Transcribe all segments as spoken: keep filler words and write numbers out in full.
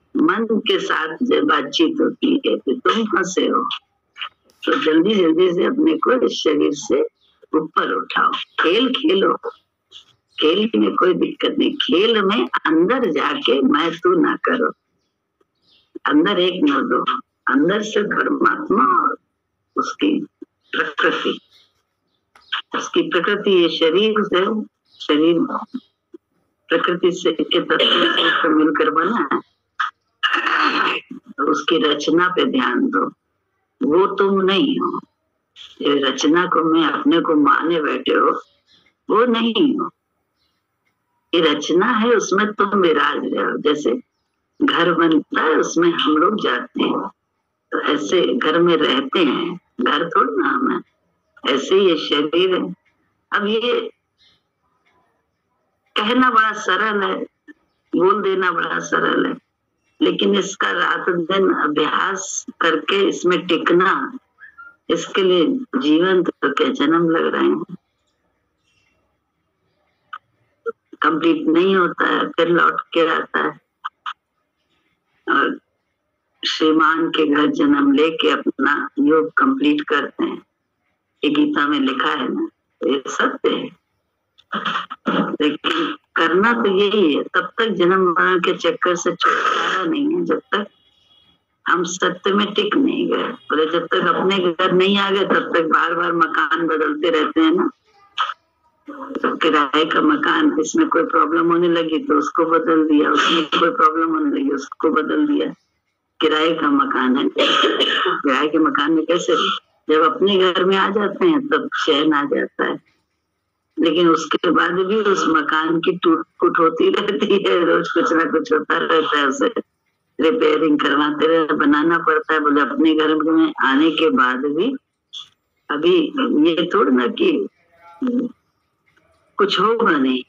मन के साथ जब बातचीत होती है तो तुम फंसे हो, तो जल्दी जल्दी से अपने को इस शरीर से ऊपर उठाओ। खेल खेलो, खेल में कोई दिक्कत नहीं, खेल में अंदर जाके मैं तू ना करो, अंदर एक न दो, अंदर से परमात्मा और उसकी प्रकृति, उसकी प्रकृति ये शरीर से, शरीर प्रकृति से के तत्व से मिलकर बना है, तो उसकी रचना पे ध्यान दो। वो तुम नहीं हो, ये रचना को मैं अपने को माने बैठे हो, वो नहीं हो। ये रचना है, उसमें तुम विराज रहे हो। जैसे घर बनता है उसमें हम लोग जाते हैं, तो ऐसे घर में रहते हैं, घर थोड़ा ना हम है, ऐसे ये शरीर है। अब ये कहना बड़ा सरल है, बोल देना बड़ा सरल है, लेकिन इसका रात दिन अभ्यास करके इसमें टिकना, इसके लिए जीवन तो क्या जन्म लग रहे हैं, कंप्लीट नहीं होता है, फिर लौट के आता है और श्रीमान के घर जन्म लेके अपना योग कंप्लीट करते हैं। ये गीता में लिखा है ना, ये सत्य है। लेकिन करना तो यही है, तब तक जन्म मरण के चक्कर से छुटकारा नहीं है जब तक हम सत्य में टिक नहीं गए। बोले जब तक अपने घर नहीं आ गए तब तक बार बार मकान बदलते रहते हैं ना। तो किराए का मकान, इसमें कोई प्रॉब्लम होने लगी तो उसको बदल दिया, उसमें कोई प्रॉब्लम होने लगी उसको बदल दिया। किराए का मकान है, किराए के मकान में कैसे, जब अपने घर में आ जाते हैं तब चैन आ जाता है, लेकिन उसके बाद भी उस मकान की टूट फूट होती रहती है, रोज कुछ ना कुछ होता रहता है, उसे रिपेयरिंग करवाते रहे, बनाना पड़ता है। बोले अपने घर में आने के बाद भी अभी ये थोड़ा ना कि कुछ होगा नहीं,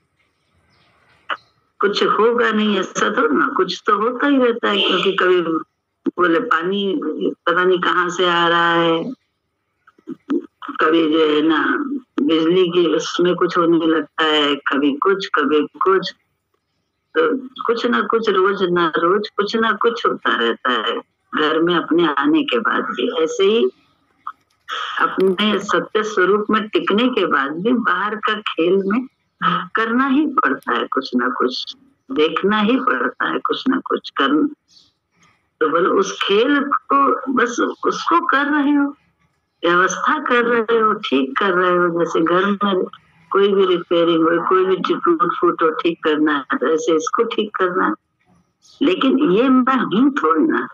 कुछ होगा नहीं, ऐसा थोड़ा ना, कुछ तो होता ही रहता है। क्योंकि कभी बोले पानी पता नहीं कहाँ से आ रहा है, कभी जो है ना बिजली की उसमें कुछ होने लगता है, कभी कुछ कभी कुछ, तो कुछ ना कुछ रोज ना रोज कुछ ना कुछ होता रहता है घर में अपने आने के बाद भी। ऐसे ही अपने सत्य स्वरूप में टिकने के बाद भी बाहर का खेल में करना ही पड़ता है, कुछ ना कुछ देखना ही पड़ता है, कुछ ना कुछ करना। तो बोलो उस खेल को बस उसको कर रहे हो, व्यवस्था कर रहे हो, ठीक कर रहे हो। जैसे घर में कोई भी रिपेयरिंग हो, कोई भी टूट फूट हो, ठीक करना है, तो ऐसे इसको ठीक करना है। लेकिन ये मैं हूँ थोड़ी ना,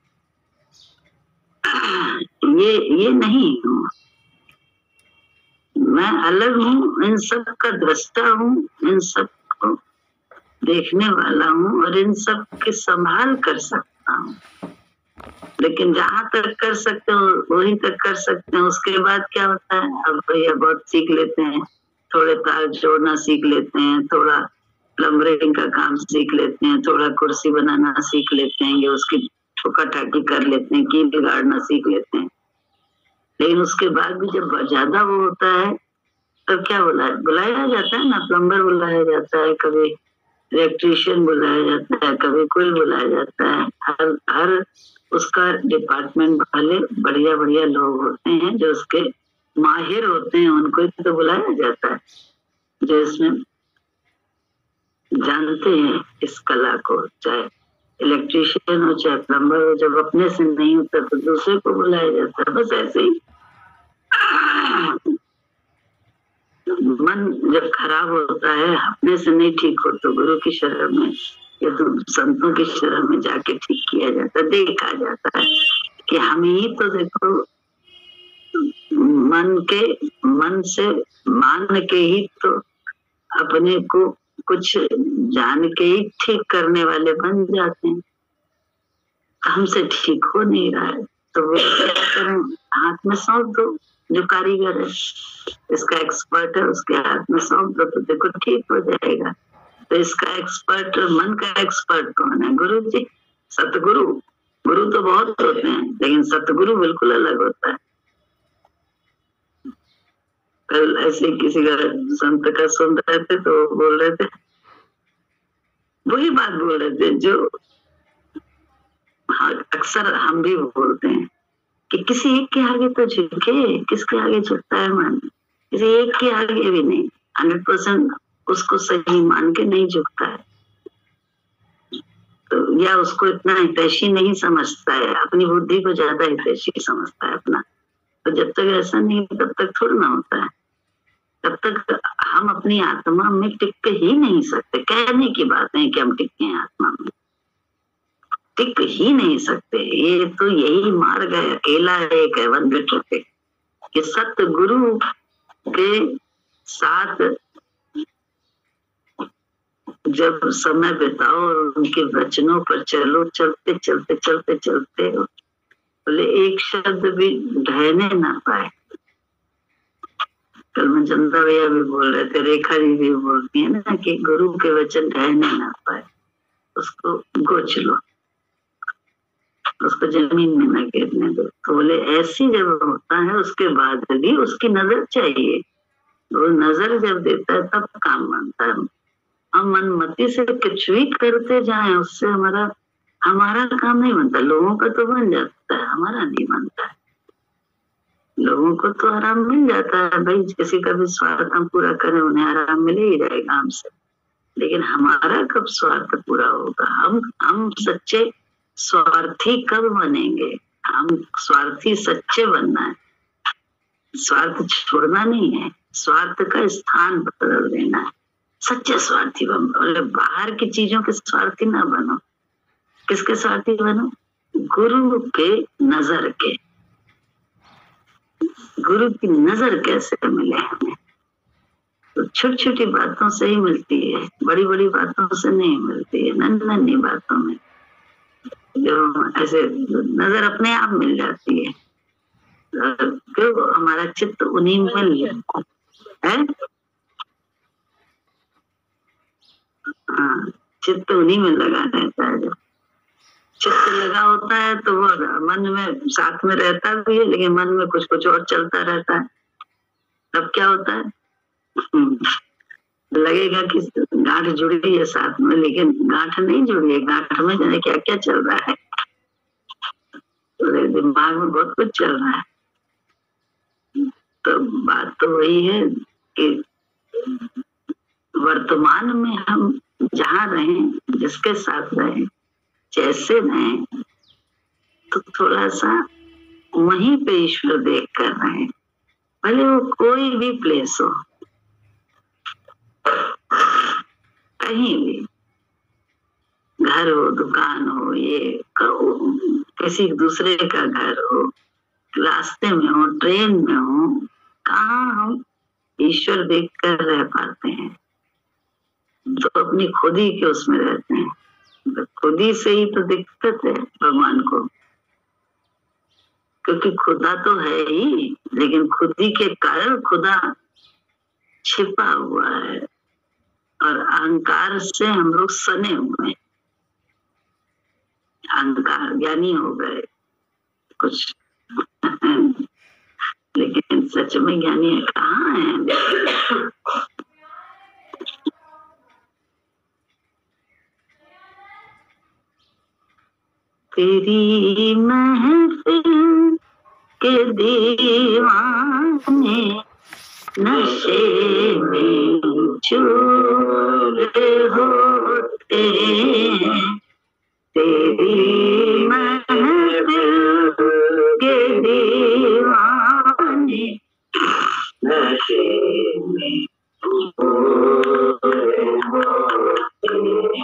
ये ये नहीं हूँ, मैं अलग हूँ, इन सब का दृष्टा हूँ, इन सब को देखने वाला हूँ और इन सब की संभाल कर सकता हूँ। लेकिन जहाँ तक कर सकते हो वही तक कर सकते हैं। उसके बाद क्या होता है, अब भैया बहुत सीख लेते हैं, थोड़े तार जोड़ना सीख लेते हैं, थोड़ा प्लम्बरिंग का काम सीख लेते हैं, थोड़ा कुर्सी बनाना सीख लेते हैं, ये उसकी ठोका ठाकी कर लेते हैं, कील बिगाड़ना सीख लेते हैं। लेकिन उसके बाद भी जब ज्यादा वो होता है तब क्या बुलाया बुलाया जाता है ना, प्लम्बर बुलाया जाता है, कभी इलेक्ट्रीशियन बुलाया जाता है, कभी कोई बुलाया जाता है। हर हर उसका डिपार्टमेंट वाले बढ़िया बढ़िया लोग होते हैं जो उसके माहिर होते हैं, उनको तो बुलाया जाता है जो इसमें जानते हैं इस कला को। चाहे इलेक्ट्रीशियन हो चाहे प्लम्बर हो, जब अपने से नहीं होता तो दूसरे को बुलाया जाता है। बस ऐसे ही मन जब खराब होता है, अपने से नहीं ठीक हो, तो गुरु की शरण में या तो संतों की शरण में जाके ठीक किया जाता है, देखा जाता है कि हम ही तो देखो मन के मन से मान के ही तो अपने को कुछ जान के ही ठीक करने वाले बन जाते हैं। हमसे ठीक हो नहीं रहा है तो वो क्या करें, हाथ में सौंप दो, जो कारीगर है इसका एक्सपर्ट है उसके हाथ में सौंप दो तो देखो ठीक हो जाएगा। तो इसका एक्सपर्ट, मन का एक्सपर्ट कौन है? गुरु जी, सतगुरु। गुरु तो बहुत होते हैं लेकिन सतगुरु बिल्कुल अलग होता है। कल ऐसे किसी का संत का सुन रहे थे तो बोल रहे थे, वही बात बोल रहे थे जो अक्सर हम भी बोलते हैं कि किसी एक के आगे तो झुके, किसके आगे झुकता है मन, किसी एक के आगे भी नहीं, हंड्रेड परसेंट उसको सही मान के नहीं झुकता है, तो या उसको इतना हितैषी नहीं समझता है, अपनी बुद्धि को ज्यादा हितैषी समझता है अपना। तो जब तक ऐसा नहीं तब तक थोड़ा ना होता है, तब तक हम अपनी आत्मा में टिक ही नहीं सकते। कहने की बात है कि हम टिके हैं आत्मा में, टिक ही नहीं सकते। ये तो यही मार्ग है, अकेला एक है वन मीटर पे, कि सत्य गुरु के साथ जब समय बिताओ और उनके वचनों पर चलो, चलते चलते चलते चलते बोले एक शब्द भी ढहने ना पाए। कल में चंदा भैया भी बोल रहे थे, रेखा जी भी बोलती है ना कि गुरु के वचन ढहने ना पाए, उसको गोच लो, उसको जमीन में न गिरने दो। तो बोले ऐसी जब होता है उसके बाद भी उसकी नजर चाहिए, वो नजर जब देता है तब काम बनता है। हम मनमति से कुछ भी करते जाएं उससे हमारा हमारा काम नहीं बनता। लोगों का तो बन जाता है, हमारा नहीं बनता है। लोगों को तो आराम मिल जाता है, भाई किसी का भी स्वार्थ हम पूरा करें उन्हें आराम मिल ही जाएगा हमसे, लेकिन हमारा कब स्वार्थ पूरा होगा? हम हम सच्चे स्वार्थी कब बनेंगे? हम स्वार्थी सच्चे बनना है, स्वार्थ छोड़ना नहीं है, स्वार्थ का स्थान बदल देना है। सच्चे स्वार्थी बनो, बाहर की चीजों के स्वार्थी ना बनो। किसके स्वार्थी बनो? गुरु के नजर के। गुरु की नजर कैसे मिले हमें? तो छोटी छोटी बातों से ही मिलती है, बड़ी बड़ी बातों से नहीं मिलती है। नन्ही नन्ही बातों में जो ऐसे नजर अपने आप मिल जाती है, क्यों? हमारा चित्त उन्हीं में है, हाँ चित्त उन्हीं में लगा रहता है। जब चित्त लगा होता है तो वो मन में साथ में रहता भी है, लेकिन मन में कुछ कुछ और चलता रहता है। तब क्या होता है? लगेगा कि गांठ जुड़ी है साथ में, लेकिन गांठ नहीं जुड़ी है, गांठ में जाने क्या क्या चल रहा है, तो दिमाग में बहुत कुछ चल रहा है। तो बात तो वही है कि वर्तमान में हम जहाँ रहें, जिसके साथ रहें, जैसे रहें, तो थोड़ा सा वहीं पे ईश्वर देख कर रहे, भले वो कोई भी प्लेस हो, कहीं भी, घर हो, दुकान हो, ये किसी दूसरे का घर हो, रास्ते में हो, ट्रेन में हो, कहाँ हम ईश्वर देख कर रह पाते हैं? तो अपनी खुद ही के उसमें रहते हैं। तो खुद ही से ही तो दिक्कत है भगवान को, क्योंकि खुदा तो है ही, लेकिन खुद ही के कारण खुदा छिपा हुआ है और अहंकार से हम लोग सने हुए हैं। अहंकार ज्ञानी हो गए कुछ लेकिन सच में ज्ञानी है कहाँ है? तेरी महफिल के दीवाने नशे में चूर होते, तेरी महफिल के दीवाने नशे में चूर होते,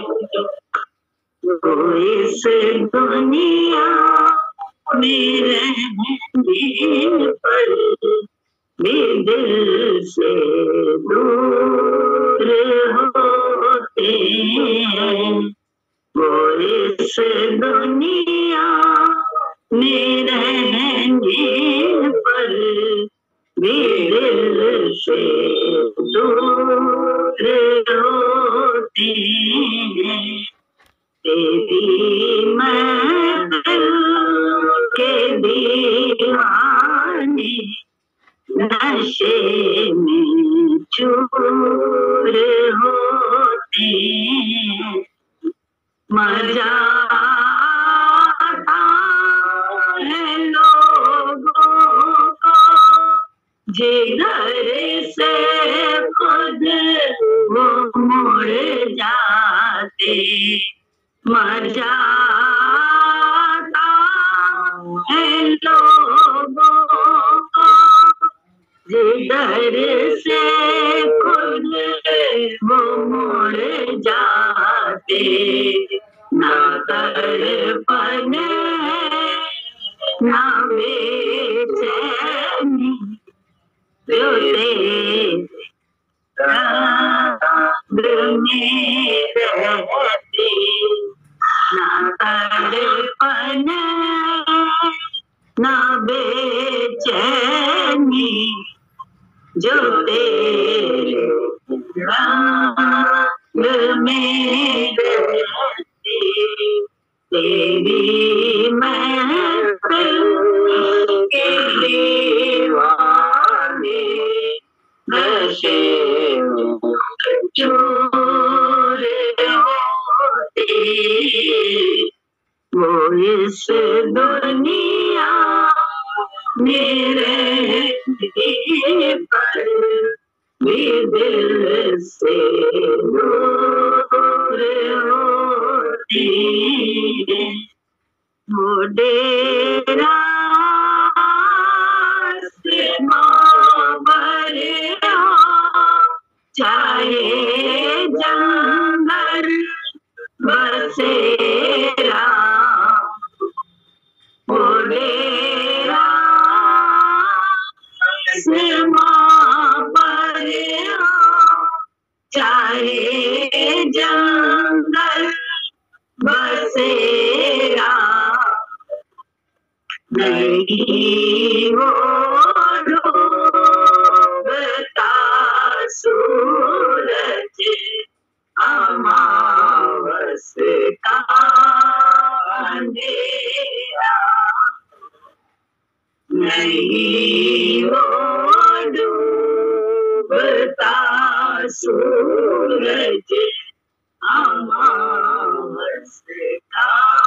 वो इस दुनिया में रहने पर भी दिल से दूर होते हैं। वो इस दुनिया में रहने पर भी दिल से दूर होते हैं। तेरी महफिल के दीवाने नशे में चूर होते, मजा जिधर से खुद वो मुड़ जाते मर जाता है लोगों को, जिधर से खुद वो मुड़ जाते ना तड़पन ना बेचैनी रोते रात में रहते ना तड़पन ना बेचैनी जो तेरे रात में रहते तेरी महफिल के दीवाने नशे चूर होते वो इस दुनिया में रहने पर भी दिल से दूर होते वो डेरा चाहे जंगल बसेरा वो डेरा पर चाहे जंगल बसेरा नहीं वो डूबता सूरज अमावस का अंधेरा नहीं वो डूबता सूरज अमावस का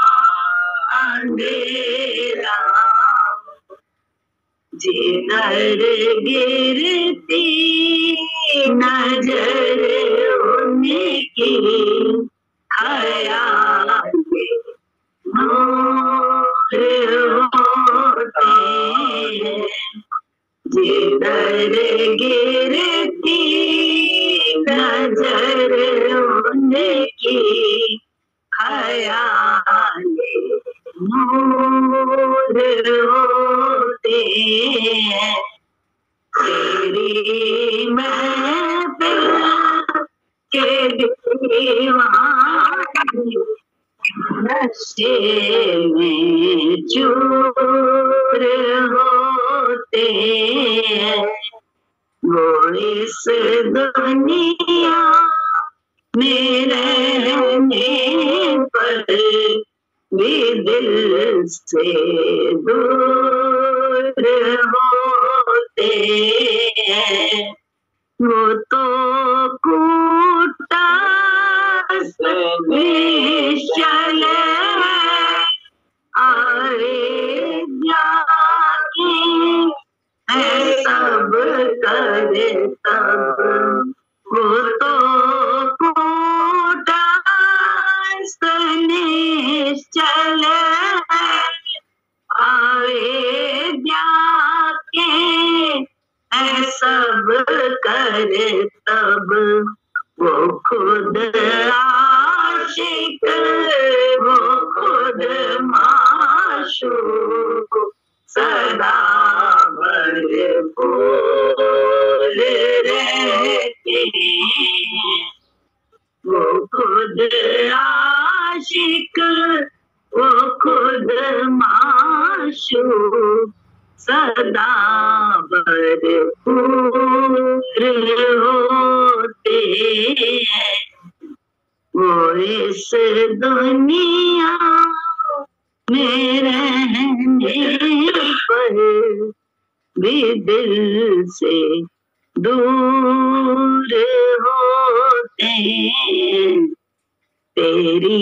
अंधेरा जिधर गिरती नजर उनकी ख्याल नूर होते जिधर गिरती नजर उनकी ख्याल नूर होते तेरी महफिल के दीवाने नशे में चूर होते वो इस दुनिया में रहने पर भी दिल से दूर होते वो तो कूटा विशल आए जाके है सब करे तब वो तो कूटा निश्चल आए जाके है सब करे तब वो खुद आशिक वो खुद माशूक सदा भरपूर रहते वो खुद आशिक वो खुद माशूक सदा भरपूर होते वो इस दुनिया में रहने पर भी दिल से दूर होते तेरी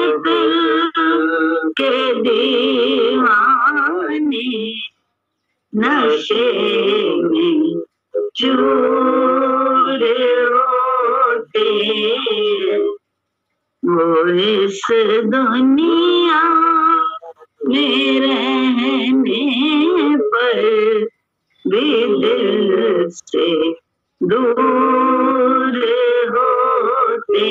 महफिल के दीवाने नशे में चूर होते, वो इस दुनिया में रहने पर भी दिल से दूर होते।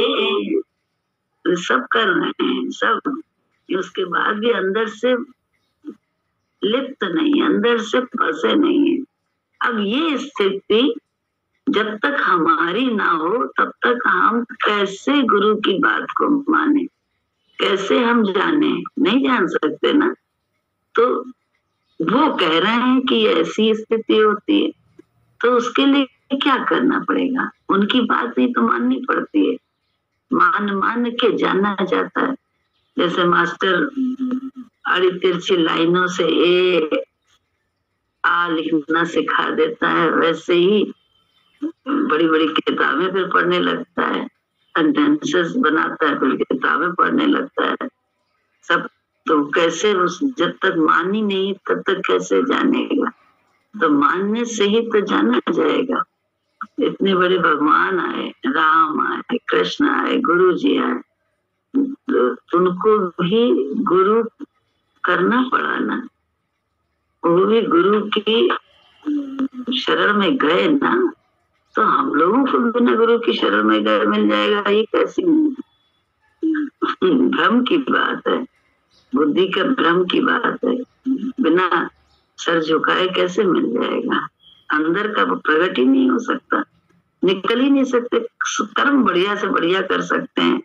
सब कर रहे हैं सब, उसके बाद भी अंदर से लिप्त नहीं, अंदर से फंसे नहीं है। अब ये स्थिति जब तक हमारी ना हो तब तक हम कैसे गुरु की बात को माने, कैसे हम जाने, नहीं जान सकते ना। तो वो कह रहे हैं कि ऐसी स्थिति होती है, तो उसके लिए क्या करना पड़ेगा? उनकी बात ही तो माननी पड़ती है, मान मान के जाना जाता है। जैसे मास्टर आड़ी तिरछी लाइनों से ए आ लिखना सिखा देता है, वैसे ही बड़ी बड़ी किताबें फिर पढ़ने लगता है, सेंटेंसेस बनाता है, फिर किताबें पढ़ने लगता है सब। तो कैसे उस जब तक मान ही नहीं तब तक कैसे जानेगा? तो मानने से ही तो जाना जाएगा। इतने बड़े भगवान आए, राम आए, कृष्ण आए, गुरु जी आए, तो उनको भी गुरु करना पड़ा ना। वो भी गुरु की शरण में गए ना। तो हम लोगों को बिना गुरु की शरण में गए मिल जाएगा, ये कैसी भ्रम की बात है, बुद्धि का भ्रम की बात है। बिना सर झुकाए कैसे मिल जाएगा? अंदर का वो प्रकट ही नहीं हो सकता, निकल ही नहीं सकते। कर्म बढ़िया से बढ़िया कर सकते हैं,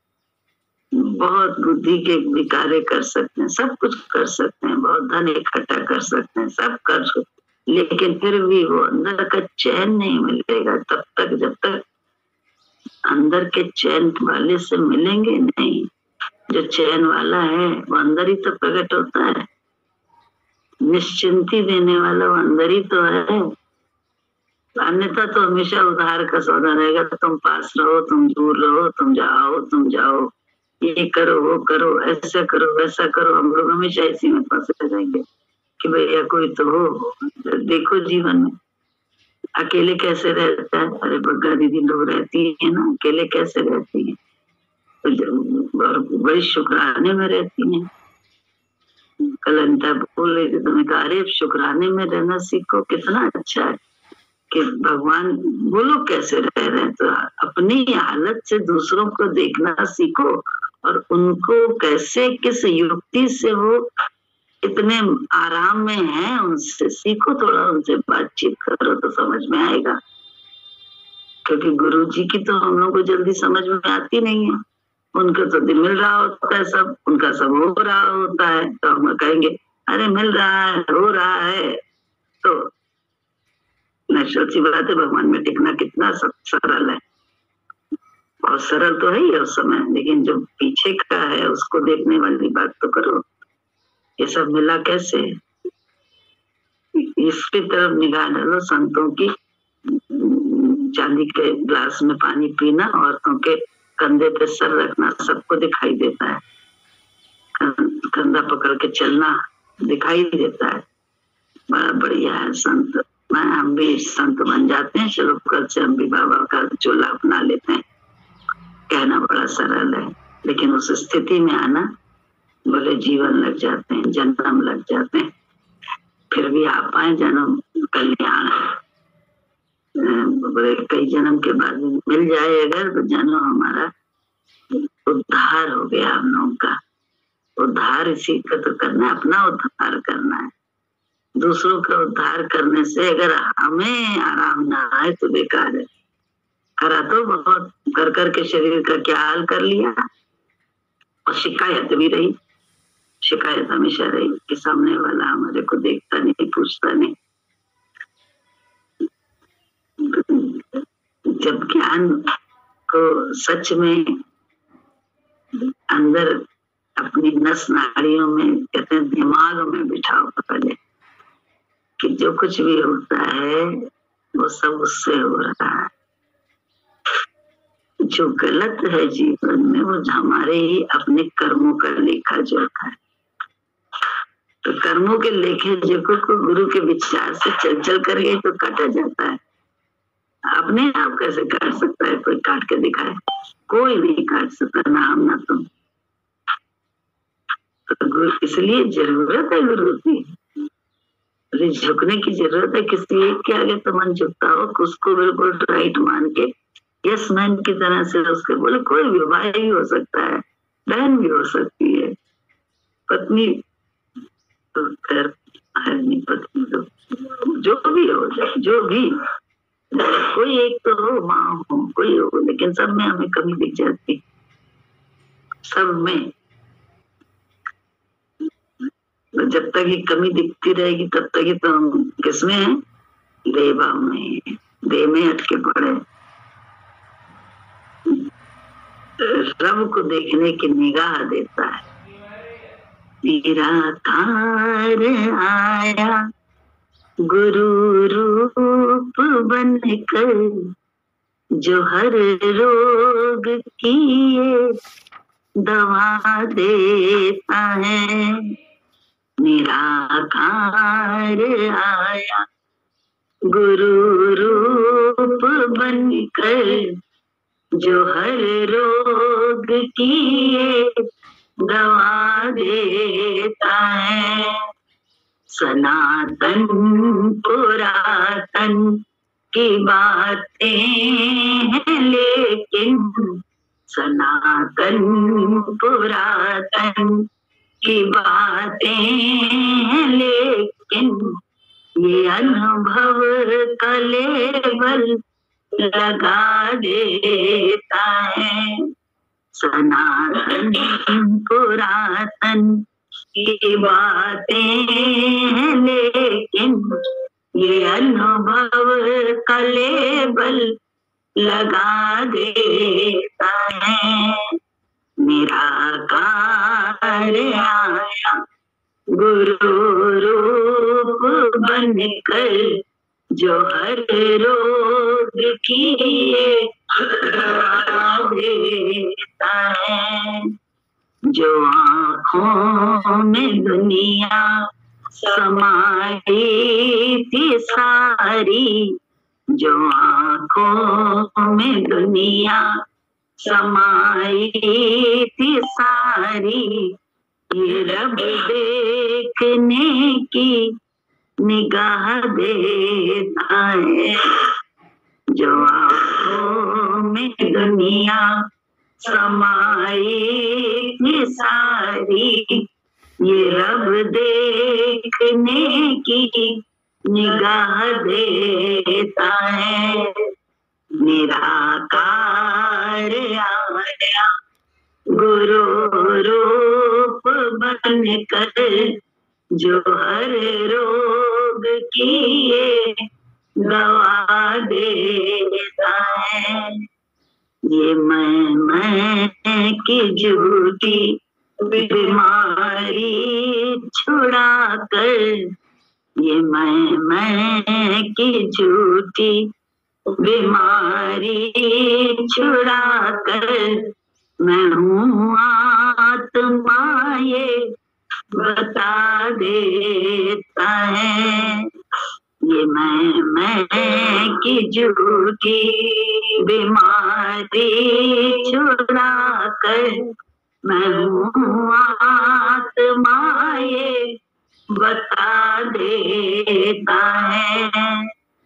बहुत बुद्धि के भी कार्य कर सकते हैं, सब कुछ कर सकते हैं, बहुत धन इकट्ठा कर सकते हैं, सब कर सकते, लेकिन फिर भी वो अंदर का चैन नहीं मिलेगा तब तक जब तक अंदर के चैन वाले से मिलेंगे नहीं। जो चैन वाला है वो अंदर ही तो प्रकट होता है, निश्चिंती देने वाला वो अंदर ही तो है। अन्यथा तो हमेशा उधार का सौदा रहेगा, तुम पास रहो, तुम दूर रहो, तुम जाओ, तुम जाओ, ये करो, वो करो, ऐसा करो, वैसा करो। हम लोग हमेशा इसी में फंसे रहेंगे कि भैया कोई तो हो। देखो जीवन में अकेले कैसे रहता है, अरे बग्गा दीदी लोग रहती है ना, अकेले कैसे रहती है, और बड़ी शुक्राने में रहती है। कल अनिता बोल रही थी, तुम्हें कहा अरे शुक्राने में रहना सीखो, कितना अच्छा है कि भगवान वो लोग कैसे रह रहे हैं। तो अपनी हालत से दूसरों को देखना सीखो, और उनको कैसे किस युक्ति से वो इतने आराम में हैं, उनसे सीखो, थोड़ा उनसे बातचीत करो तो समझ में आएगा। क्योंकि गुरु जी की तो हम लोग को जल्दी समझ में आती नहीं है, उनको तो दिन मिल रहा होता है, सब उनका सब हो रहा होता है, तो हम कहेंगे अरे मिल रहा है, हो रहा है। तो नेचुरल सी बात है, भगवान में टिकना कितना सरल है, बहुत सरल तो है ही उस समय, लेकिन जो पीछे का है उसको देखने वाली बात तो करो। ये सब मिला कैसे? इसकी तरफ निगाह डालो। संतों की चांदी के ग्लास में पानी पीना, औरतों के कंधे पे सर रखना सबको दिखाई देता है, कंधा पकड़ के चलना दिखाई देता है। बड़ा बढ़िया है संत, मैं हम भी संत बन जाते हैं, चलो कल से हम भी बाबा का चोला अपना लेते हैं। कहना बड़ा सरल है, लेकिन उस स्थिति में आना बोले जीवन लग जाते हैं, जन्म लग जाते हैं, फिर भी आ पाए जन्म कल्याण। बोले कई जन्म के बाद मिल जाए अगर, तो जन्म हमारा उद्धार हो गया। हम लोगों का उद्धार इसी का तो करना है, अपना उद्धार करना है। दूसरों का उद्धार करने से अगर हमें आराम ना आए तो बेकार है। करा तो बहुत कर कर के शरीर का क्या हाल कर लिया, और शिकायत भी रही, शिकायत हमेशा रही कि सामने वाला हमारे को देखता नहीं, पूछता नहीं। जब ज्ञान को सच में अंदर अपनी नस नाड़ियों में, कहते हैं दिमाग में बिठाओ पहले, कि जो कुछ भी होता है वो सब उससे हो रहा है। जो गलत है जीवन में वो हमारे ही अपने कर्मों का लेखा जोखा है। तो कर्मों के लेखे जोखों को गुरु के विचार से चल चल कर गए तो काटा जाता है। अपने आप कैसे काट सकता है? कोई काट के दिखाए? कोई नहीं काट सकता, ना हम ना तुम। तो गुरु, इसलिए जरूरत है गुरु की। झुकने की जरूरत है। किसी एक के आगे तो मन झुकता हो, उसको बिल्कुल राइट मान के यस मैन की तरह से उसके बोले। कोई भी भाई भी हो सकता है, बहन भी हो सकती है, पत्नी तो खैर नहीं, पत्नी तो जो भी हो, जो भी कोई एक तो हो, माँ हो, कोई हो, लेकिन सब में हमें कमी दिख जाती, सब में। तो जब तक ये कमी दिखती रहेगी तब तक ही तो हम किसमें हैं? देह भाव में, देह में अटके पड़े। रब को देखने की निगाह देता है। निराकार आया गुरु रूप बनकर, जो हर रोग की ये दवा देता है। निराकार आया गुरु रूप बनकर, जो हर रोग की ये दवा देता है। सनातन पुरातन की बातें हैं, लेकिन सनातन पुरातन की बातें हैं, लेकिन ये अनुभव का लेबल लगा देता है। सनातन पुरातन की बातें हैं, लेकिन ये अनुभव का लेबल लगा देता है। निराकार आया गुरु रूप बनकर, जो हर रोग की ये दवा देता है। जो आँखों में दुनिया समाई थी सारी, जो आँखों में दुनिया समाई थी सारी, ये रब देखने की निगाह देता है। जो आँखों में दुनिया समाई थी सारी, ये रब देखने की निगाह देता है। निराकार आया गुरु रूप बनकर, जो हर रोग की ये दवा देता है। ये मैं मैं की झूठी बीमारी छुड़ा कर, ये मैं मैं की झूठी बीमारी छुड़ा कर, मैं हूँ आत्मा ये बता देता है। ये मैं मैं की झूठी बीमारी छुड़ा कर, मैं हूँ आत्मा ये बता देता है।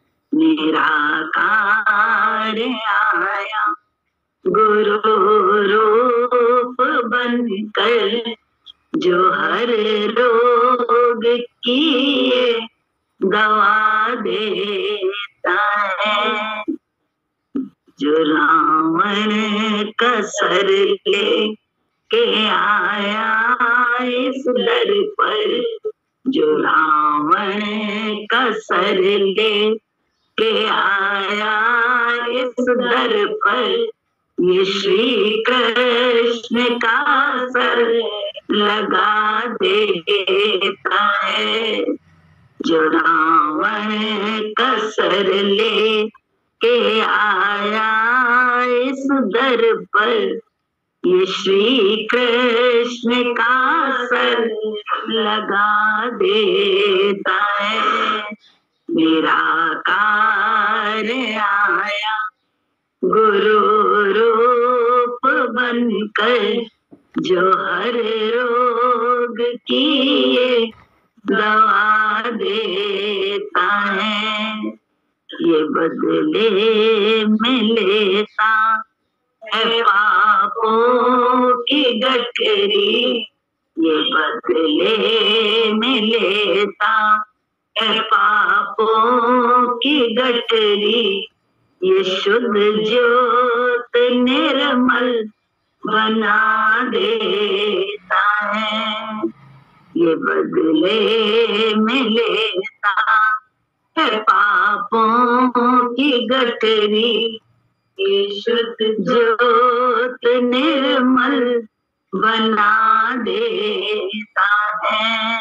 निराकार आया गुरु रूप बनकर, जो हर रोग की ये दवा देता है। जो रावण का सर ले के आया इस दर पर, जो रावण का सर ले के आया इस दर पर, ये श्री कृष्ण का सर लगा देता है। जो रावण का सर ले के आया इस दर पर, ये श्री कृष्ण का सर लगा देता है, निराकार आया गुरु रूप बनकर, जो हर रोग की ये दवा देता है। ये बदले में लेता है पापों की गठरी, ये बदले में लेता है पापों की गठरी, ये शुद्ध ज्योत निर्मल बना देता है। ये बदले में लेता है पापों की गठरी, ये शुद्ध ज्योत निर्मल बना देता है।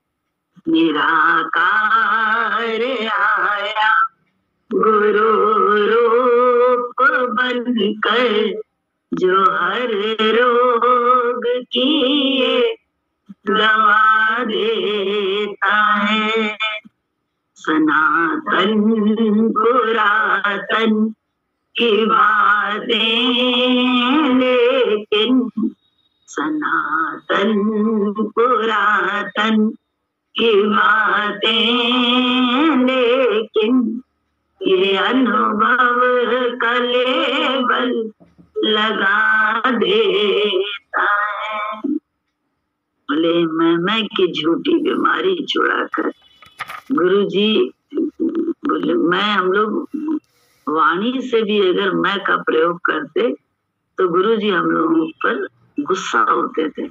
निराकार आया गुरु रूप बनकर, जो हर रोग की ये दवा देता है। सनातन पुरातन की बातें, लेकिन सनातन पुरातन की बातें, लेकिन ये अनुभव का लेबल लगा देता है। बोले मैं मैं की झूठी बीमारी छुड़ाकर गुरुजी, बोले मैं हम लोग वाणी से भी अगर मैं का प्रयोग करते तो गुरुजी हम लोगों पर गुस्सा होते थे।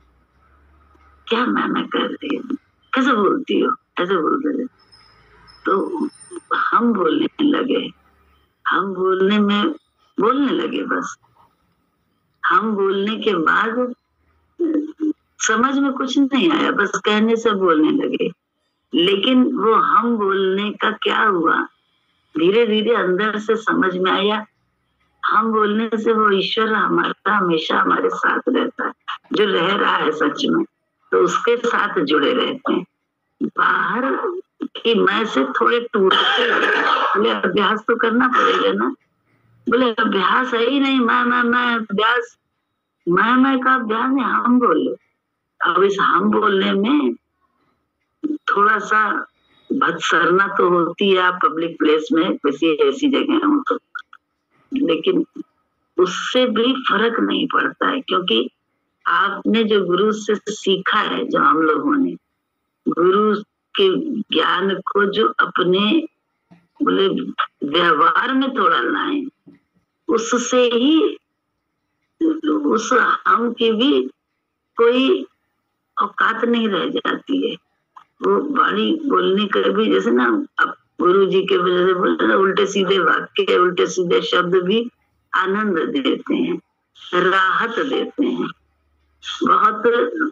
क्या मैं मैं कर रही हूँ, कैसे बोलती हो, ऐसे बोलते थे। तो हम बोलने लगे, हम बोलने में बोलने लगे बस। हम बोलने के बाद समझ में कुछ नहीं आया, बस कहने से बोलने लगे। लेकिन वो हम बोलने का क्या हुआ, धीरे धीरे अंदर से समझ में आया। हम बोलने से वो ईश्वर हमारा हमेशा हमारे साथ रहता है, जो रह रहा है सच में, तो उसके साथ जुड़े रहते हैं। बाहर की मैं से थोड़े टूटते, बोले अभ्यास तो करना पड़ेगा ना। बोले अभ्यास है ही नहीं, मैं मैं मैं अभ्यास, मैं मैं का अभ्यास नहीं, हम बोले। अब इस हम बोलने में थोड़ा सा भत्सरना तो होती है आप पब्लिक प्लेस में, किसी ऐसी जगह हो तो, लेकिन उससे भी फर्क नहीं पड़ता है, क्योंकि आपने जो गुरु से सीखा है, जो हम लोगों ने गुरु के ज्ञान को जो अपने बोले व्यवहार में थोड़ा लाए, उससे ही उस हम की भी कोई औकात नहीं रह जाती है। वो वाणी बोलने का भी, जैसे ना अब गुरु जी के वजह से बोलते ना, उल्टे सीधे वाक्य, उल्टे सीधे शब्द भी आनंद देते हैं, राहत देते हैं। बहुत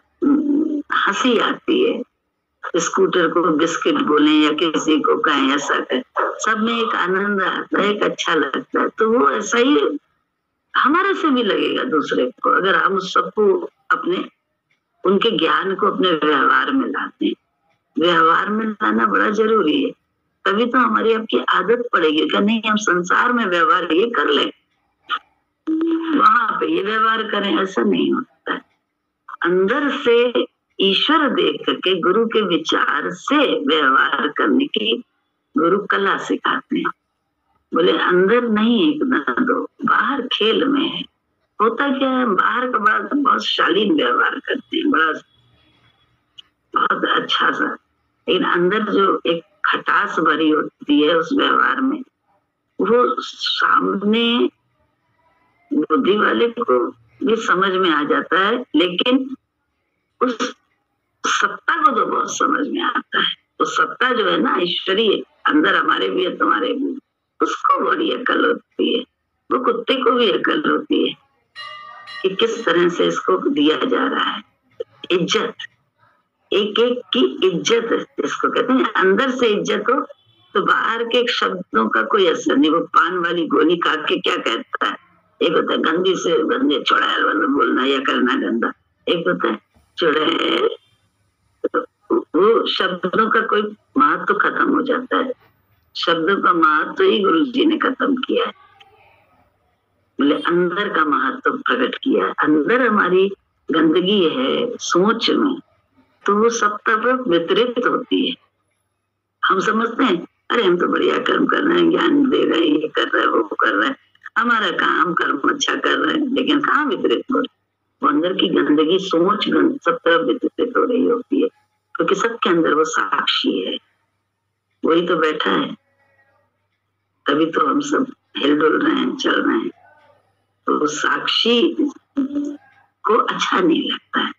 हंसी आती है। स्कूटर को बिस्किट बोले या किसी को कहें ऐसा कहें, सब में एक आनंद आता है, एक अच्छा लगता है। तो वो ऐसा ही हमारे से भी लगेगा दूसरे को, अगर हम सबको अपने उनके ज्ञान को अपने व्यवहार में लाते हैं। व्यवहार में लाना बड़ा जरूरी है, तभी तो हमारी आपकी आदत पड़ेगी कि नहीं हम संसार में व्यवहार ये कर ले, वहां पे ये व्यवहार करें, ऐसा नहीं होता है। अंदर से ईश्वर देख करके गुरु के विचार से व्यवहार करने की गुरु कला सिखाते हैं। बोले अंदर नहीं इतना दो, बाहर खेल में है। होता क्या है, बाहर का बड़ा बहुत शालीन व्यवहार करते हैं, बड़ा बहुत अच्छा सा, लेकिन अंदर जो एक खटास भरी होती है उस व्यवहार में, वो सामने बुद्धि वाले को भी समझ में आ जाता है, लेकिन उस सत्ता को तो बहुत समझ में आता है। तो सत्ता जो है ना ईश्वरीय, अंदर हमारे भी है तुम्हारे भी, उसको बड़ी अकल होती है। वो कुत्ते को भी अकल होती है कि किस तरह से इसको दिया जा रहा है। इज्जत, एक एक की इज्जत इसको कहते हैं। अंदर से इज्जत हो तो बाहर के शब्दों का कोई असर नहीं। वो पान वाली गोली खा के क्या कहता है, एक होता है गंदी से गंदे चुड़ैल वाला बोलना या करना गंदा, एक होता है चुड़ैल। वो शब्दों का कोई महत्व तो खत्म हो जाता है, शब्दों का महत्व तो ही गुरु जी ने खत्म किया है। बोले अंदर का महत्व प्रकट किया है। अंदर हमारी गंदगी है सोच में, तो वो सब तरफ वितरित होती है। हम समझते हैं अरे हम तो बढ़िया कर्म कर रहे हैं, ज्ञान दे रहे हैं, ये कर रहे हैं, वो कर रहे हैं, हमारा काम कर्म अच्छा कर रहे हैं, लेकिन कहाँ वितरित हो रही? वो अंदर की गंदगी सोच गंद सब तरफ वितरित हो रही होती है, क्योंकि सबके अंदर वो साक्षी है, वही तो बैठा है। तभी तो हम सब हिलडुल रहे हैं, चल रहे हैं। तो साक्षी को अच्छा नहीं लगता है।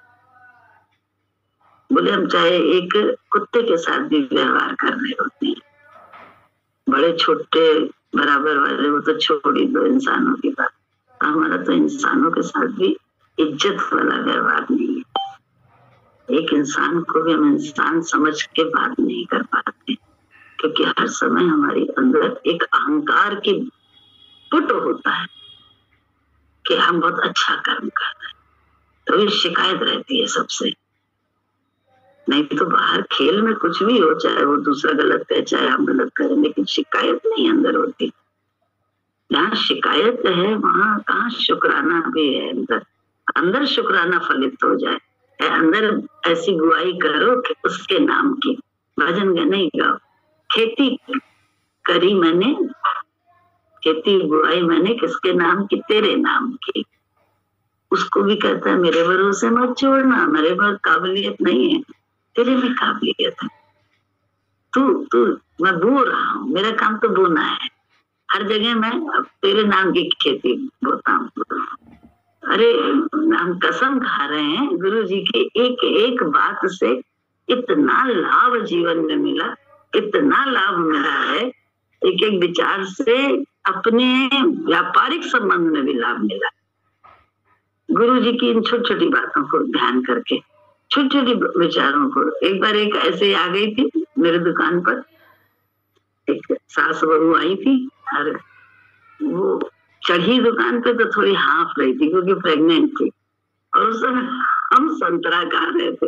बोले हम चाहे एक कुत्ते के साथ भी व्यवहार कर रहे होते हैं, बड़े छोटे बराबर वाले, वो तो छोड़ ही दो इंसानों की बात, हमारा तो इंसानों के साथ भी इज्जत वाला व्यवहार नहीं है। एक इंसान को भी हम इंसान समझ के बात नहीं कर पाते, क्योंकि हर समय हमारे अंदर एक अहंकार की पुट होता है कि हम बहुत अच्छा कर्म कर रहे हैं, तो ये शिकायत रहती है सबसे। नहीं तो बाहर खेल में कुछ भी हो, चाहे वो दूसरा गलत करे चाहे हम गलत करें, लेकिन शिकायत नहीं अंदर होती। जहाँ शिकायत है वहां कहाँ शुक्राना भी है। अंदर अंदर शुक्राना फलित हो जाए, अंदर ऐसी गुआई करो कि उसके नाम की भजन नहीं गाओ। खेती करी मैंने, खेती बुआई मैंने किसके नाम की? तेरे नाम की। उसको भी कहता है मेरे भरोसे मत छोड़ना, मेरे पास काबिलियत नहीं है, तेरे में काबिलियत है। तू तू मैं बो रहा हूँ, मेरा काम तो बोना है, हर जगह मैं अब तेरे नाम की खेती बोता हूँ। अरे हम कसम खा रहे हैं, गुरु जी की एक एक बात से इतना लाभ जीवन में मिला, इतना लाभ मिला है, एक एक विचार से अपने व्यापारिक संबंध में भी लाभ मिला। गुरु जी की इन छोटी छोटी बातों को ध्यान करके, छोटी छोटी विचारों को। एक बार एक ऐसे आ गई थी मेरे दुकान पर, एक सास बहू आई थी, और वो चढ़ी दुकान पे तो थोड़ी हाँफ रही थी क्योंकि प्रेग्नेंट थी, और उस समय हम संतरा खा रहे थे।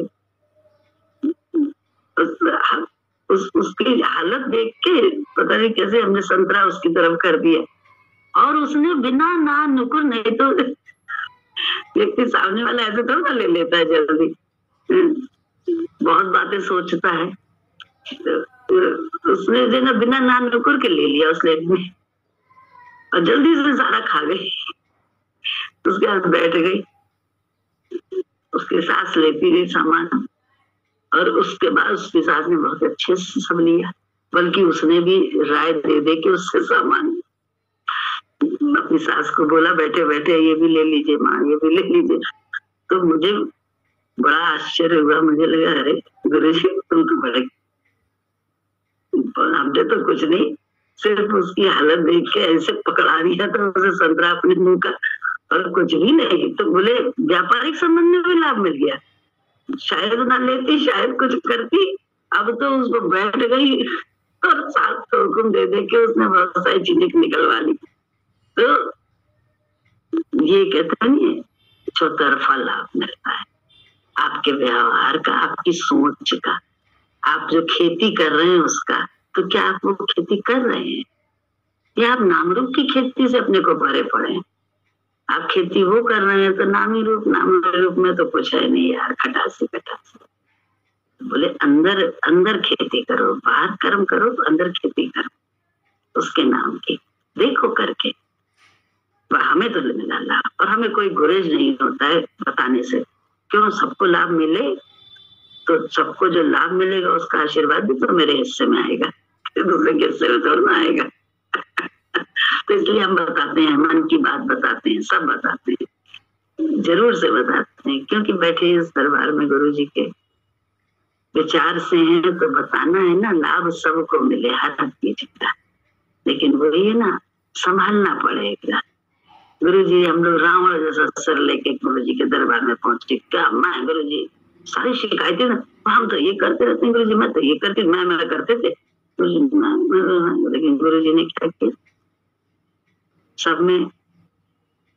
उस, उस उसकी हालत देख के पता नहीं कैसे हमने संतरा उसकी तरफ कर दिया, और उसने बिना ना नुकुर, नहीं तो व्यक्ति सामने वाला ऐसे तो ना ले लेता है जल्दी, बहुत बातें सोचता है, तो उसने जो ना बिना ना नुकुर के ले लिया उस लेडी ने, और जल्दी से सारा खा गई। उसके बाद बैठ गई, उसकी सास लेती रही सामान, और उसके बाद उसकी सास ने बहुत अच्छे से सब लिया, बल्कि उसने भी राय दे दे के उससे सामान अपनी सास को बोला बैठे बैठे ये भी ले लीजिए माँ, ये भी ले लीजिए। तो मुझे बड़ा आश्चर्य हुआ, मुझे लगा अरे गुरु जी तुम तो बड़े, हमने तो कुछ नहीं, सिर्फ उसकी हालत देख के ऐसे पकड़ा दिया था उसे संतरा अपने मुंह का, और कुछ भी नहीं। तो बोले व्यापारिक संबंध में भी लाभ मिल गया, शायद ना लेती, शायद कुछ करती, अब तो उसको बैठ गई और सास को हुक्म दे दे के उसने बहुत सारी चीजें निकलवा ली। तो ये कहते हैं चौतरफा लाभ मिलता है आपके व्यवहार का, आपकी सोच का। आप जो खेती कर रहे हैं उसका, तो क्या आप वो खेती कर रहे हैं, या आप नाम रूप की खेती से अपने को भरे पड़े हैं? आप खेती वो कर रहे हैं तो नामी रूप, नाम रूप में तो कुछ है नहीं यार, खटासी खटासी। बोले अंदर अंदर खेती करो, बाहर कर्म करो तो अंदर खेती करो उसके नाम की, देखो करके। हमें तो मिला लाभ, और हमें कोई गुरेज नहीं होता है बताने से। क्यों? सबको लाभ मिले तो सबको जो लाभ मिलेगा उसका आशीर्वाद भी तो मेरे हिस्से में आएगा, दूसरे के हिस्से में थोड़ा ना आएगा। तो इसलिए हम बताते हैं, मन की बात बताते हैं, सब बताते हैं, जरूर से बताते हैं, क्योंकि बैठे इस दरबार में गुरु जी के विचार से हैं तो बताना है ना। लाभ सबको मिले हर चीज का, लेकिन वही है ना, संभालना पड़ेगा। गुरु जी हम लोग रावण जैसा सर लेके गुरु जी के दरबार में पहुंचे, क्या मैं गुरु जी सारी शिकायतें ना, हम तो ये करते रहते हैं गुरु जी, मैं तो ये करती, मैं मैं करते थे गुरु जी, लेकिन गुरु जी ने क्या किया, सब में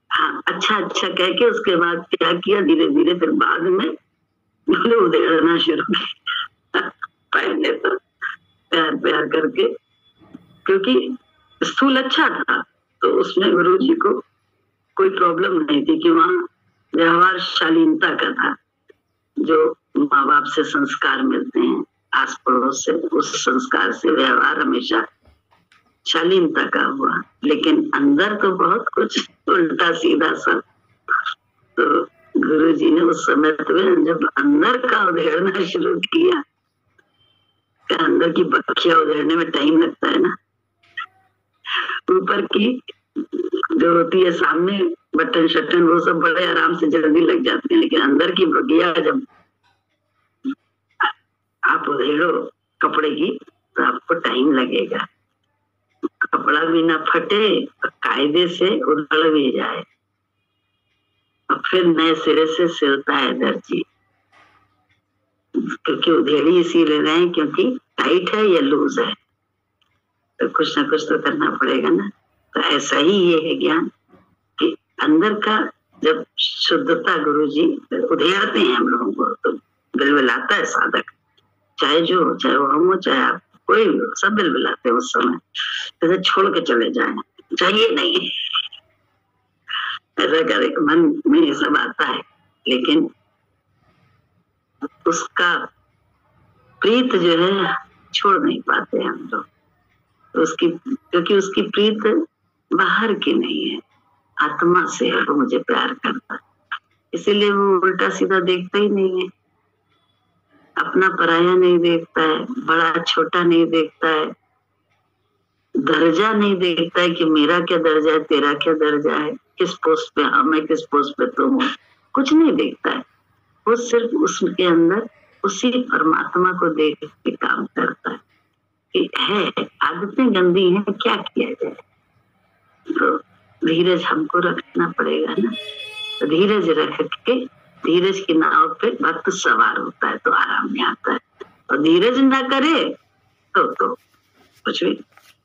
हाँ, अच्छा अच्छा कह के उसके बाद क्या किया, धीरे धीरे फिर बाद में बोले उधेड़ना शुरू किया। पहले तो प्यार प्यार करके, क्योंकि स्थूल अच्छा था तो उसमें गुरु जी को कोई प्रॉब्लम नहीं थी कि वहाँ व्यवहार शालीनता का था, जो माँ बाप से संस्कार मिलते हैं, आस पड़ोस से, उस संस्कार से व्यवहार हमेशा शालीनता का हुआ। लेकिन अंदर तो बहुत कुछ उल्टा सीधा सब। तो गुरु जी ने उस समय तो जब अंदर का उधेड़ना शुरू किया, अंदर की बखिया उधेड़ने में टाइम लगता है ना, ऊपर की जो होती है सामने बटन शटन वो सब बड़े आराम से जल्दी लग जाते हैं, लेकिन अंदर की बगिया जब आप उधेड़ो कपड़े की तो आपको टाइम लगेगा। कपड़ा भी ना फटे और कायदे से उधड़ भी जाए और फिर नए सिरे से सिलता है दर्जी, क्योंकि उधेड़ी इसीलिए रहे हैं क्योंकि टाइट है या लूज है, तो कुछ ना कुछ तो करना पड़ेगा ना। तो ऐसा ही ये है ज्ञान कि अंदर का जब शुद्धता गुरु जी उधेड़ते हैं हम लोगों को, तो बिलबिलाता है साधक, चाहे जो हो, चाहे वो हम हो, चाहे आप कोई भी हो, सब बिलबिलाते हैं उस समय, जैसे छोड़ के चले जाए, चाहिए नहीं ऐसा करे, मन में ये सब आता है। लेकिन उसका प्रीत जो है छोड़ नहीं पाते हम लोग, तो उसकी, क्योंकि उसकी प्रीत बाहर की नहीं है, आत्मा से है, वो मुझे प्यार करता है, इसीलिए वो उल्टा सीधा देखता ही नहीं है, अपना पराया नहीं देखता है, बड़ा छोटा नहीं देखता है, दर्जा नहीं देखता है कि मेरा क्या दर्जा है, तेरा क्या दर्जा है, किस पोस्ट पे हम, मैं किस पोस्ट पे तुम हो, कुछ नहीं देखता है। वो सिर्फ उसके अंदर उसी परमात्मा को देख के काम करता है कि है आदतें गंदी हैं, क्या किया जाए। तो धीरज हमको रखना पड़ेगा ना, तो धीरज रख के धीरज की नाव पे भक्त सवार होता है तो आराम में आता है, और धीरज ना करे तो तो कुछ भी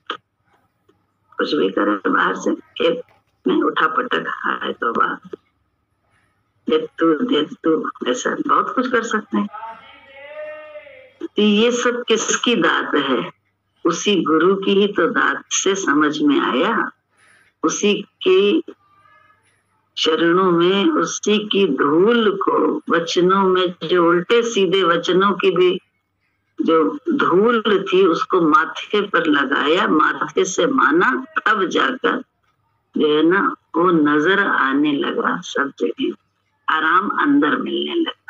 कुछ भी करे, बाहर से एक में उठा पटक है तो बात दे तू दे तू, ऐसा बहुत कुछ कर सकते हैं। तो ये सब किसकी दात है? उसी गुरु की ही तो दात से समझ में आया, उसी के चरणों में, उसी की धूल को वचनों में, जो उल्टे सीधे वचनों की भी जो धूल थी उसको माथे पर लगाया, माथे से माना, तब जाकर जो है ना वो नजर आने लगा, सब जगह आराम अंदर मिलने लगा।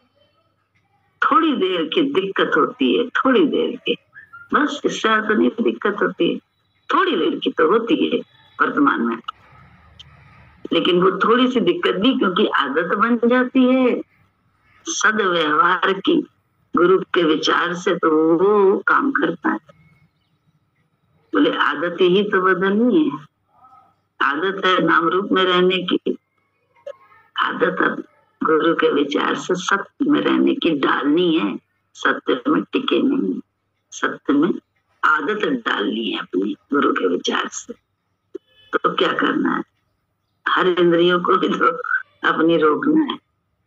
थोड़ी देर की दिक्कत होती है, थोड़ी देर की, बस इससे तो नहीं दिक्कत होती है, थोड़ी देर की तो होती है वर्तमान में, लेकिन वो थोड़ी सी दिक्कत भी क्योंकि आदत बन जाती है सदव्यवहार की, गुरु के विचार से, तो वो काम करता है। बोले आदत ही तो बदलनी है, आदत है नाम रूप में रहने की, आदत अब गुरु के विचार से सत्य में रहने की डालनी है, सत्य में टिके नहीं, सत्य में आदत डालनी है अपनी गुरु के विचार से। तो क्या करना है? हर इंद्रियों को भी तो अपनी रोकना है,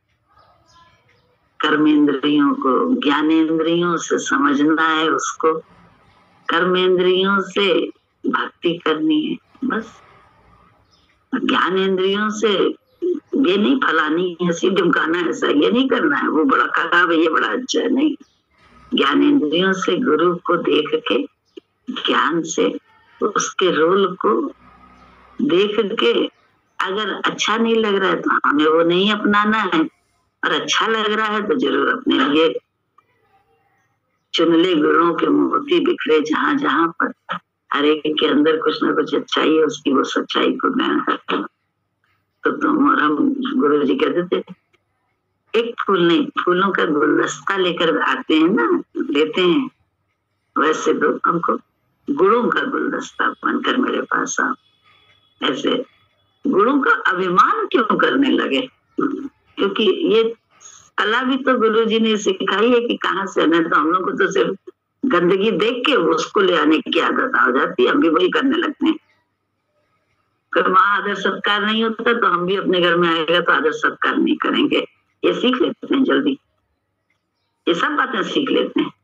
कर्मेंद्रियों को ज्ञानेंद्रियों से समझना है, उसको कर्मेंद्रियों से भक्ति करनी है, बस ज्ञानेंद्रियों से ये नहीं फलानी ऐसी ढुमकाना ऐसा, ये नहीं करना है, वो बड़ा खराब है, ये बड़ा अच्छा है, नहीं। ज्ञानेंद्रियों से गुरु को देख के, ज्ञान से उसके रोल को देख के, अगर अच्छा नहीं लग रहा है तो हमें वो नहीं अपनाना है, और अच्छा लग रहा है तो जरूर अपने लिए चुनले गुरुओं के मोती बिखरे जहां जहां पर, हर एक के अंदर कुछ ना कुछ अच्छाई है, उसकी वो सच्चाई को बयान करते। तो तुम और हम, गुरु जी कहते थे एक फूल नहीं, फूलों का गुलदस्ता लेकर आते हैं ना, देते हैं, वैसे तो हमको गुणों का गुलदस्ता बनकर मेरे पास आओ। ऐसे गुणों का अभिमान क्यों करने लगे? क्योंकि ये कला भी तो गुरु जी ने सिखाई है कि कहाँ से आना, तो हम लोग को तो सिर्फ गंदगी देख के उसको ले आने की आदत आ जाती है, हम भी वही करने लगते हैं। वहां आदर सत्कार नहीं होता तो हम भी अपने घर में आएगा तो आदर सत्कार नहीं करेंगे। ये सीख लेते हैं जल्दी, ये सब बातें सीख लेते हैं।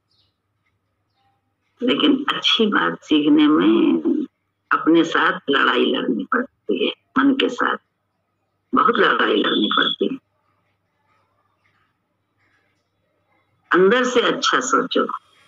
लेकिन अच्छी बात सीखने में अपने साथ लड़ाई लड़नी पड़ती है, मन के साथ बहुत लड़ाई लड़नी पड़ती है। अंदर से अच्छा सोचो,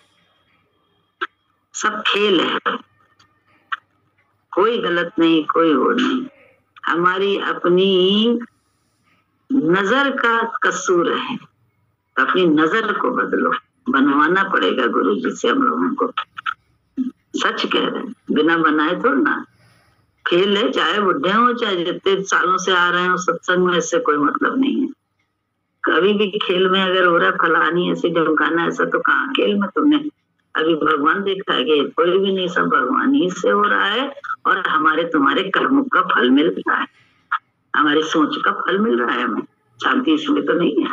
सब खेल है, कोई गलत नहीं, कोई वो नहीं, हमारी अपनी नजर का कसूर है। अपनी नजर को बदलो, बनवाना पड़ेगा गुरु जी से हम लोगों को। सच कह रहे हैं, बिना बनाए तो ना। खेल है, चाहे बुढ़े हो चाहे जितने सालों से आ रहे हो सत्संग में, इससे कोई मतलब नहीं है। कभी भी खेल में अगर हो रहा है फलानी ऐसे ढमकाना ऐसा, तो कहाँ खेल में तुमने अभी भगवान देखा है कि कोई भी नहीं, सब भगवान ही से हो रहा है। और हमारे तुम्हारे कर्मों का फल मिल रहा है, हमारी सोच का फल मिल रहा है हमें, शांति इसमें तो नहीं है।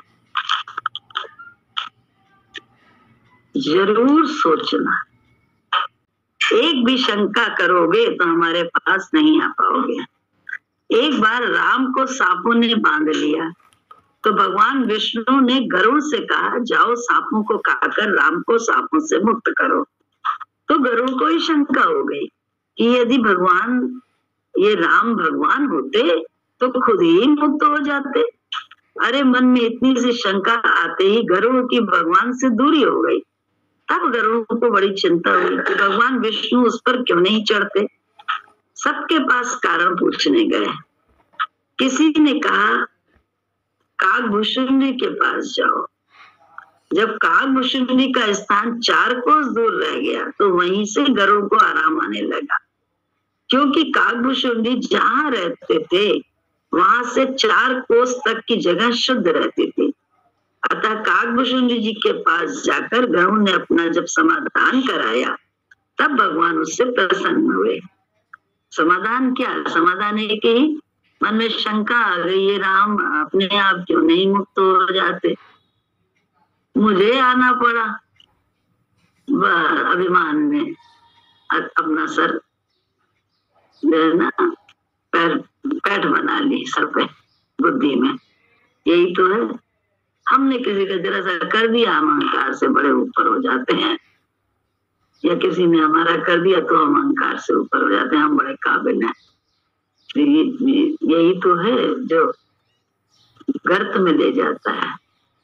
जरूर सोचना, एक भी शंका करोगे तो हमारे पास नहीं आ पाओगे। एक बार राम को सांपों ने बांध लिया तो भगवान विष्णु ने गरुड़ से कहा, जाओ सांपों को खाकर राम को सांपों से मुक्त करो। तो गरुड़ को ही शंका हो गई कि यदि भगवान ये राम भगवान होते तो खुद ही मुक्त हो जाते। अरे मन में इतनी सी शंका आते ही गरुड़ की भगवान से दूरी हो गई। तब गरुड़ को बड़ी चिंता हुई कि भगवान विष्णु उस पर क्यों नहीं चढ़ते। सबके पास कारण पूछने गए। किसी ने कहा काकभूषुंडी के पास जाओ। जब काकभूषुंडी का स्थान चार कोस दूर रह गया तो वहीं से गरुड़ को आराम आने लगा, क्योंकि काकभूषुंडी जहां रहते थे वहां से चार कोस तक की जगह शुद्ध रहती थी। अतः काकभूषुंडी जी के पास जाकर गरुड़ ने अपना जब समाधान कराया तब भगवान उससे प्रसन्न हुए। समाधान क्या? समाधान है कि मन में शंका आ गई, ये राम अपने आप क्यों नहीं मुक्त हो जाते, मुझे आना पड़ा। वह अभिमान में अपना सर ना पैर पैठ बना ली सर पे, बुद्धि में। यही तो है, हमने किसी का जरा सा कर दिया, हम अहंकार से बड़े ऊपर हो जाते हैं, या किसी ने हमारा कर दिया तो हम अहंकार से ऊपर हो जाते हैं, हम बड़े काबिल हैं। यही तो है जो गर्त में ले जाता है।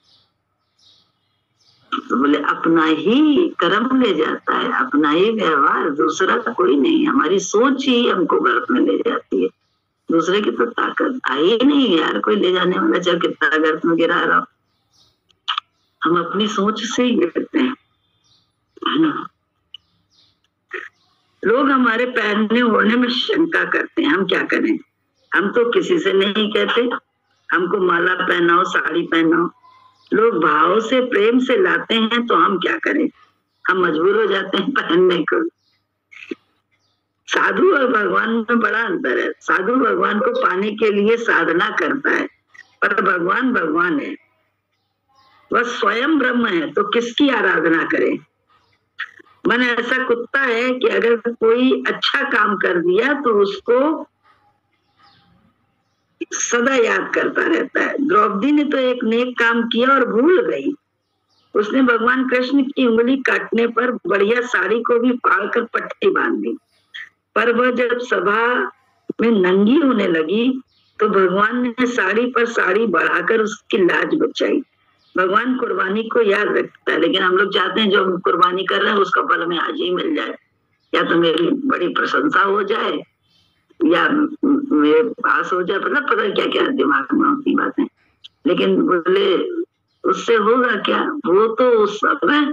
तो बोले अपना ही कर्म ले जाता है, अपना ही व्यवहार, दूसरा कोई नहीं। हमारी सोच ही हमको गर्त में ले जाती है, दूसरे की तो ताकत आई नहीं यार, कोई ले जाने वाला चाहे कितना गर्त में गिरा रहा, हम अपनी सोच से ही गिरते हैं। लोग हमारे पहनने ओढ़ने में शंका करते हैं, हम क्या करें? हम तो किसी से नहीं कहते हमको माला पहनाओ, साड़ी पहनाओ। लोग भाव से प्रेम से लाते हैं तो हम क्या करें? हम मजबूर हो जाते हैं पहनने को। साधु और भगवान में बड़ा अंतर है। साधु भगवान को पाने के लिए साधना करता है, पर भगवान भगवान है, वह स्वयं ब्रह्म है, तो किसकी आराधना करें? मन ऐसा कुत्ता है कि अगर कोई अच्छा काम कर दिया तो उसको सदा याद करता रहता है। द्रौपदी ने तो एक नेक काम किया और भूल गई। उसने भगवान कृष्ण की उंगली काटने पर बढ़िया साड़ी को भी फाड़कर पट्टी बांध दी, पर वह जब सभा में नंगी होने लगी तो भगवान ने साड़ी पर साड़ी बढ़ाकर उसकी लाज बचाई। भगवान कुर्बानी को याद रखता है, लेकिन हम लोग चाहते हैं जो हम कुर्बानी कर रहे हैं उसका फल हमें आज ही मिल जाए, या तो मेरी बड़ी प्रशंसा हो जाए या मेरे पास हो जाए, पता पता क्या क्या दिमाग में होती बातें। लेकिन बोले उससे होगा क्या? वो तो उस समय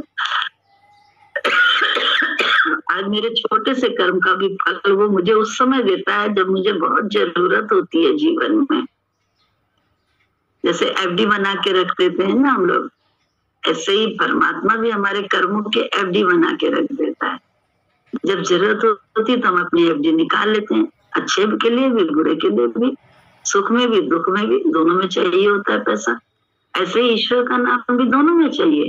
आज मेरे छोटे से कर्म का भी फल वो मुझे उस समय देता है जब मुझे बहुत जरूरत होती है जीवन में। जैसे एफडी बना के रख देते हैं ना हम लोग, ऐसे ही परमात्मा भी हमारे कर्मों के एफडी बना के रख देता है। जब जरूरत होती है तो हम अपनी एफडी निकाल लेते हैं, अच्छे के लिए भी बुरे के लिए भी, सुख में भी दुख में भी, दोनों में चाहिए होता है पैसा। ऐसे ही ईश्वर का नाम भी दोनों में चाहिए,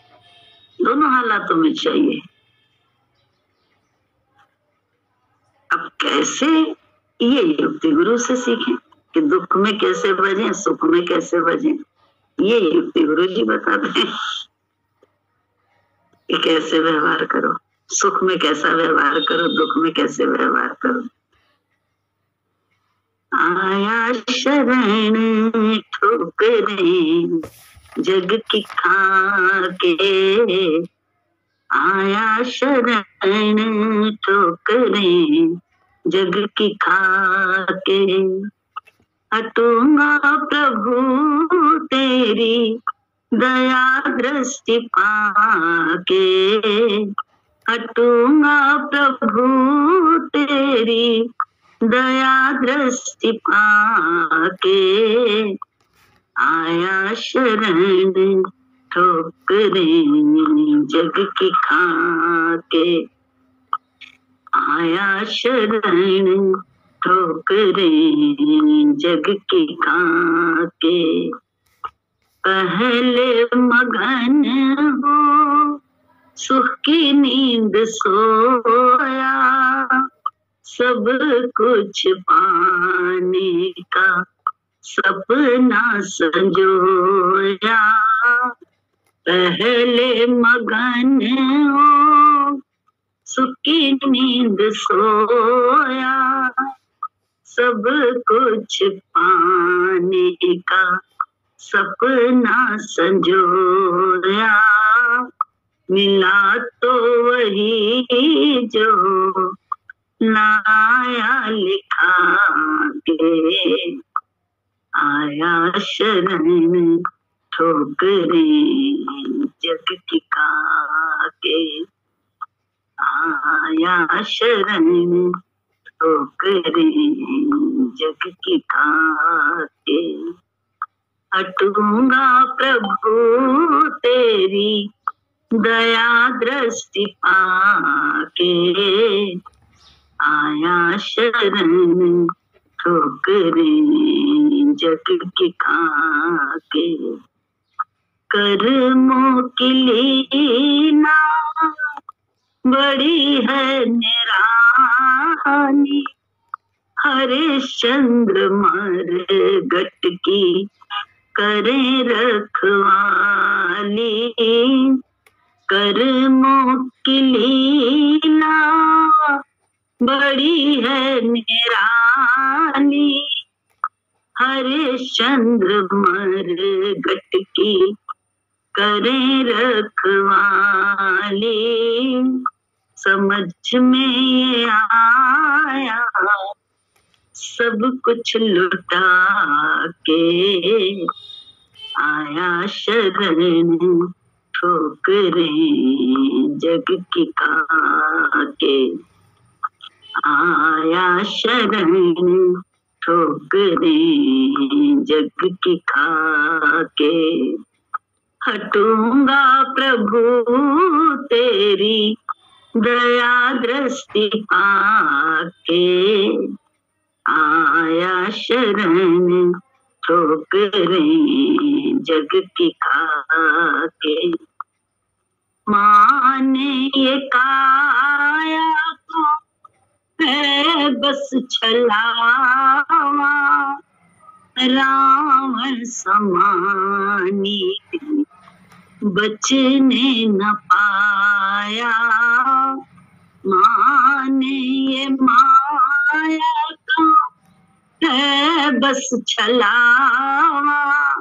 दोनों हालातों में चाहिए। अब कैसे ये युक्ति गुरु से सीखें कि दुख में कैसे बजें, सुख में कैसे बजें, ये युक्ति गुरु जी बताते हैं कि कैसे व्यवहार करो, सुख में कैसा व्यवहार करो, दुख में कैसे व्यवहार करो। आया शरण ठोकरें जग की खाके, आया शरण ठोकरें जग की खाके, हटूंगा प्रभु तेरी दया दृष्टि पाके, हटूंगा प्रभु तेरी दया दृष्टि पाके, आया शरण ठोकरें जग की खाके, आया शरण ठोकरें जग की खाके, पहले मगन हो सुख की नींद सोया, सब कुछ पाने का सपना संजोया, पहले मगन हो सुख की नींद सोया, सब कुछ पाने का सपना संजोया, मिला तो वही जो लाया लिखा के, आया शरण ठोकरें जग की खाके, आया शरण ठोकरें जग की खाके, हटूंगा प्रभु तेरी दया दृष्टि पाके, आया शरण ठोकरें जग की खाके, कर्मों की लीला बड़ी है निराली, हरिश्चंद्र मर गट की करें रखवाली, कर्मों की लीला बड़ी है निराली, हरिश्चंद्र मर गट की करें रखवाली, समझ में ये आया सब कुछ लुटा के, आया शरण ठोकरें जग की खाके, आया शरण ठोकरें जग की खाके, हटूंगा प्रभु तेरी दया दृष्टि पाके, आया शरण ठोकरें जग की खाके, माने ये काया को है बस छलावा, रावण समानी बचने न पाया, माने ये माया का है बस छलावा,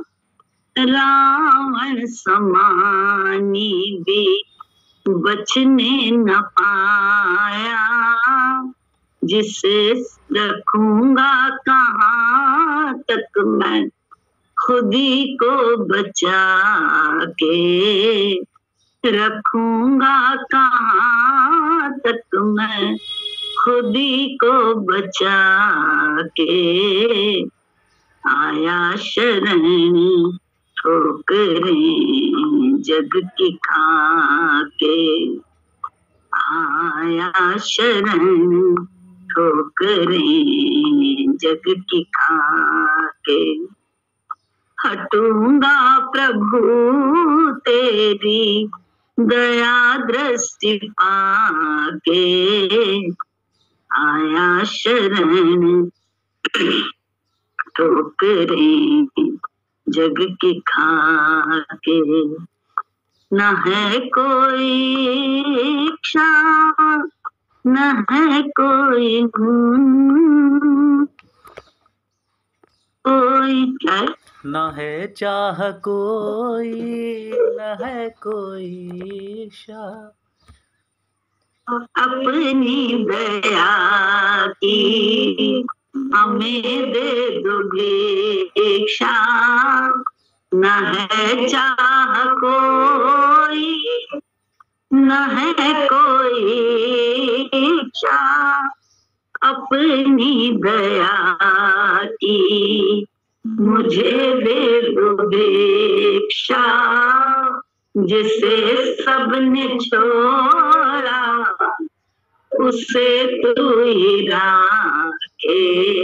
रावण समानी भी बचने न पाया, जिसे रखूंगा कहाँ तक मैं खुदी को बचा के, रखूंगा कहाँ तक मैं खुदी को बचा के, आया शरण ठोकरें जग की खाके, आया शरण ठोकरें जग की खाके, हटूंगा प्रभु तेरी दया दृष्टि पाके, आया शरण ठोकरे जग की खाके, न है कोई इच्छा न है कोई कोई क्या न है चाह कोई न है कोई इच्छा, अपनी दया की हमें दे दो भिक्षा, न है चाह कोई न है कोई इच्छा, अपनी दया की मुझे दे दो भिक्षा, जिसे सबने छोड़ा उसे तू ही राखे,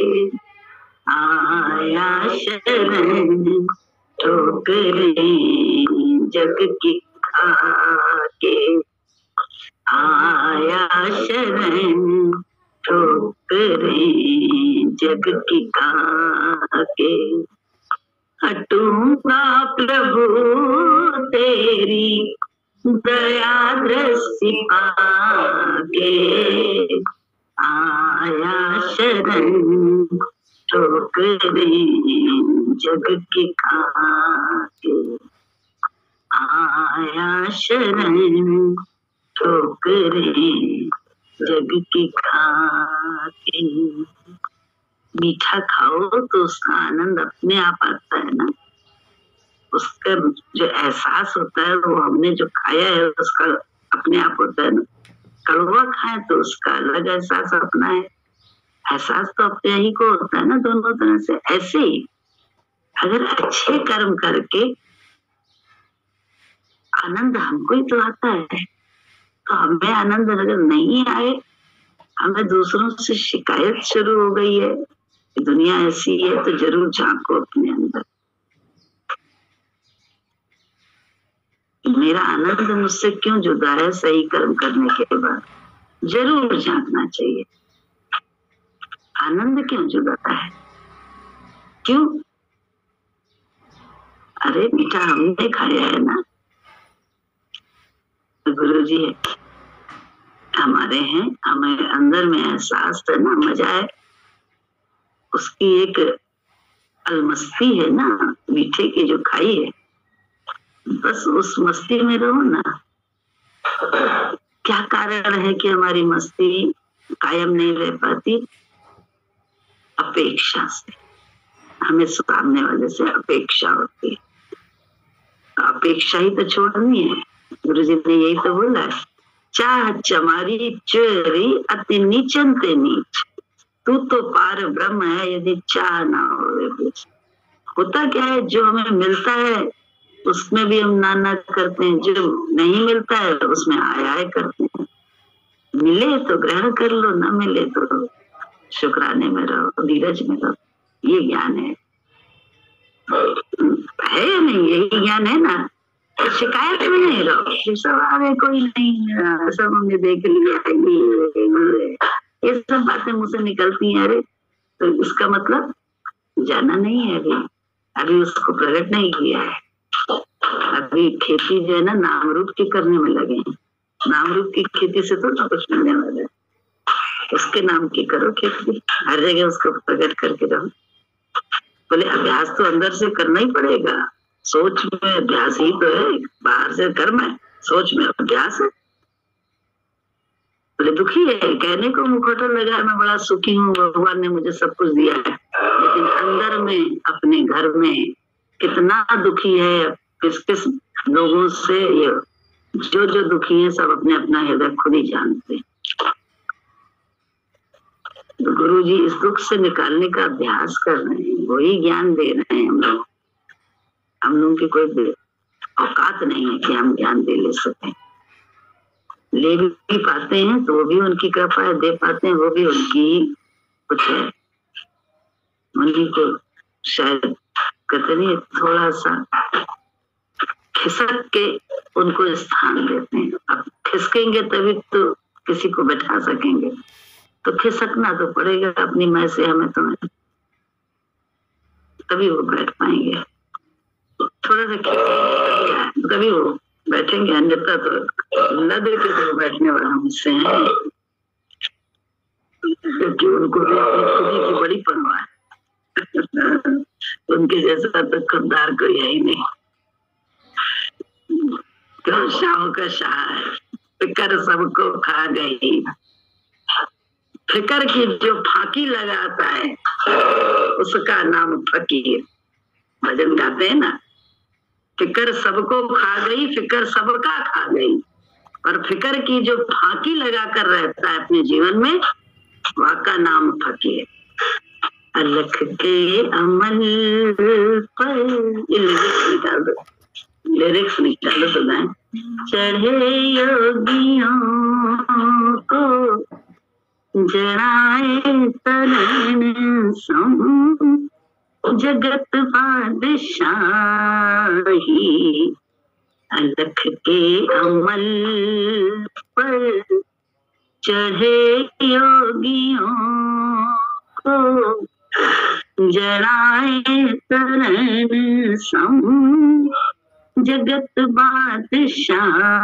आया शरण ठोकरे जग की खाके, आया शरण ठोकरे जग की खाके, हटूंगा प्रभु तेरी दया दृष्टि पाके, आया शरण ठोकरे जग की खाके, आया शरण ठोकरे जग की खाके। मीठा खाओ तो उसका आनंद अपने आप आता है ना, उसका जो एहसास होता है वो हमने जो खाया है उसका अपने आप होता है ना। कड़वा खाए तो उसका अलग एहसास अपना है, एहसास तो अपने ही को होता है ना दोनों तरह से। ऐसे ही अगर अच्छे कर्म करके आनंद हमको ही तो आता है, तो हमें आनंद अगर नहीं आए, हमें दूसरों से शिकायत शुरू हो गई है दुनिया ऐसी है, तो जरूर झांको अपने अंदर, मेरा आनंद मुझसे क्यों जुदा है सही कर्म करने के बाद, जरूर झांकना चाहिए। आनंद क्यों जुदा है, क्यों? अरे मीठा हमने खाया है ना, तो गुरु जी है हमारे हैं, हमें अंदर में एहसास है ना, मजा है, उसकी एक अलमस्ती है ना मीठे की जो खाई है, बस उस मस्ती में रहो ना। क्या कारण है कि हमारी मस्ती कायम नहीं रह पाती? अपेक्षा से, हमें सामने वाले से अपेक्षा होती है, अपेक्षा ही तो छोड़नी है। गुरु जी ने यही तो बोला है, चाह चमारी चोरी अति नीचन ते नीच, तू तो पार ब्रह्म है यदि चाह ना हो। होता क्या है, जो हमें मिलता है उसमें भी हम ना ना करते हैं, जो नहीं मिलता है उसमें आय आय करते हैं। मिले तो ग्रहण कर लो, ना मिले तो शुक्राने में रहो, धीरज में रहो, ये ज्ञान है, है या नहीं? यही ज्ञान है ना। शिकायत में नहीं रहो, सब अरे कोई नहीं, सब हमने देख लिया, ये सब बातें मुझसे निकलती हैं। अरे तो इसका मतलब जाना नहीं है, अभी अभी उसको प्रकट नहीं किया है। अभी खेती जो है ना नाम रूप की करने में लगे हैं, नाम रूप की खेती से तो कुछ मिलने वाला है, उसके नाम की करो खेती, हर जगह उसको प्रकट करके रहो। बोले अभ्यास तो अंदर से करना ही पड़ेगा, सोच में अभ्यास ही तो है, बाहर से कर्म है, सोच में अभ्यास है। बोले दुखी है, कहने को मुखौटा लगा है मैं बड़ा सुखी हूँ, भगवान ने मुझे सब कुछ दिया है, लेकिन अंदर में अपने घर में कितना दुखी है, किस किस लोगों से, ये जो जो दुखी है सब अपने अपना हृदय खुद ही जानते हैं। तो गुरु जी इस दुख से निकालने का अभ्यास कर रहे हैं, वही ज्ञान दे रहे हैं हम लोग। हम लोगों की कोई औकात नहीं है कि हम ज्ञान दे ले सकें, ले भी पाते हैं तो वो भी उनकी कृपा है, दे पाते हैं वो भी उनकी कुछ है, उन्हीं को शायद कहते नहीं थोड़ा सा खिसक के उनको स्थान देते हैं। अब खिसकेंगे तभी तो किसी को बैठा सकेंगे, तो खिसकना तो पड़ेगा अपनी मैं से हमें तुम्हें, तभी वो बैठ पाएंगे। थोड़ा सा खिसकेंगे तभी वो बैठेंगे, अन्यथा तो लद के तो बैठने वाला मुझसे है, क्योंकि उनको भी अपनी खुदी की बड़ी परवाह है। उनके जैसा तो खुददार कोई है ही नहीं। क्यों शाहों का शाह है, फिकर सबको खा गई। फिकर की जो फाकी लगाता है उसका नाम फकीर। भजन गाते हैं ना, फिकर सबको खा गई, फिकर सबका खा गई, और फिकर की जो फाकी लगा कर रहता है अपने जीवन में, वाका नाम फकीर। अलख के अमल पर लिरिक्स निकाल दो, लिरिक्स निकालो तो गाएं। चढ़े योगियों को जड़ाए तरन सम, जगत बादशाही। अलख के अमल पर चढ़े योगियों को जड़ाए तरन सम, जगत बादशाही।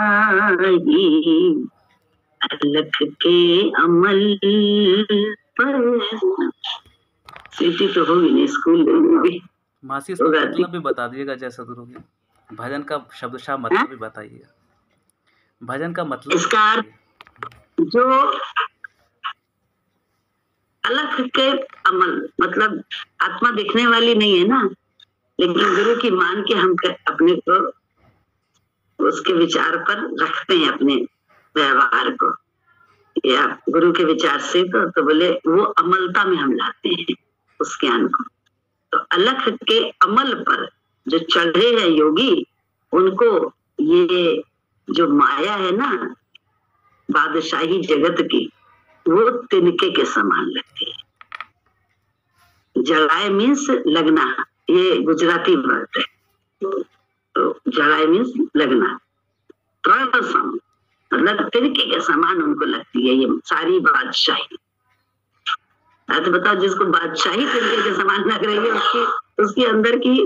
अलख के अमल पर। सीटी तो होगी नहीं स्कूल में भी। मासी इसका मतलब भी बता दीजिएगा जय सदगुरु जी। भजन का शब्दशः मतलब भी बताइएगा। भजन का मतलब इसका जो अलख के अमल मतलब आत्मा दिखने वाली नहीं है ना, लेकिन गुरु की मान के हम अपने को उसके विचार पर रखते हैं, अपने व्यवहार को, या गुरु के विचार से तो, तो बोले वो अमलता में हम लाते हैं उस ज्ञान को। तो अलख के अमल पर जो चढ़े हैं योगी, उनको ये जो माया है ना बादशाही जगत की, वो तिनके के समान लगती है। जड़ाए मीन्स लगना, ये गुजराती वर्ड है। तो जड़ाए मीन्स लगना, मतलब तिनके के समान उनको लगती है ये सारी बादशाही। तो बताओ, जिसको बादशाही तिनके के समान लग रही है, उसकी उसकी अंदर की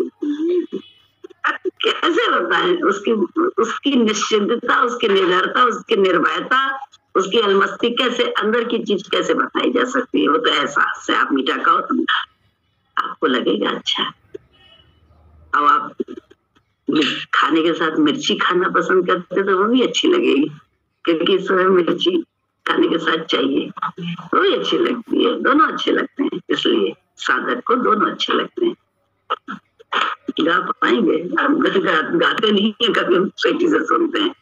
कैसे होता है, उसकी उसकी निश्चिंतता, उसकी निडरता, उसकी निर्भयता, उसकी अलमस्ती कैसे, अंदर की चीज कैसे बताई जा सकती है? वो तो एहसास से आप मीठा खाओ तो आपको लगेगा अच्छा। अब आप खाने के साथ मिर्ची खाना पसंद करते तो वो भी अच्छी लगेगी, क्योंकि इसमें मिर्ची खाने के साथ चाहिए, वो भी अच्छी लगती है। दोनों अच्छे लगते हैं, इसलिए साधक को दोनों अच्छे लगते हैं। गा पाएंगे? गा, गाते नहीं है, कभी हम सेठी से सुनते हैं,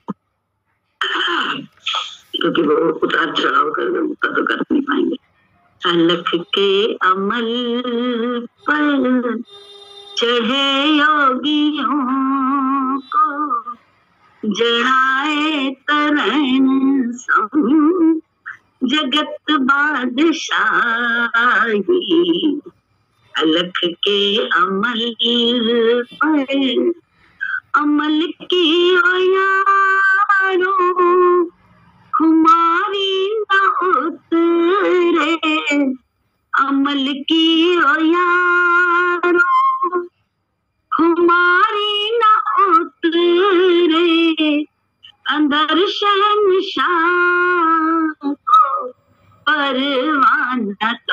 क्योंकि वो उतार चढ़ाव कर तो कर नहीं पाएंगे। अलख के अमल पर चढ़े योगियों को जड़ाए तरन सम, जगत बादशाही। अलख के अमल पर अमल की ओ यारो खुमारी न उतरे, अमल की ओ यारो खुमारी न उतरे, अंदर शहंशाह को परवान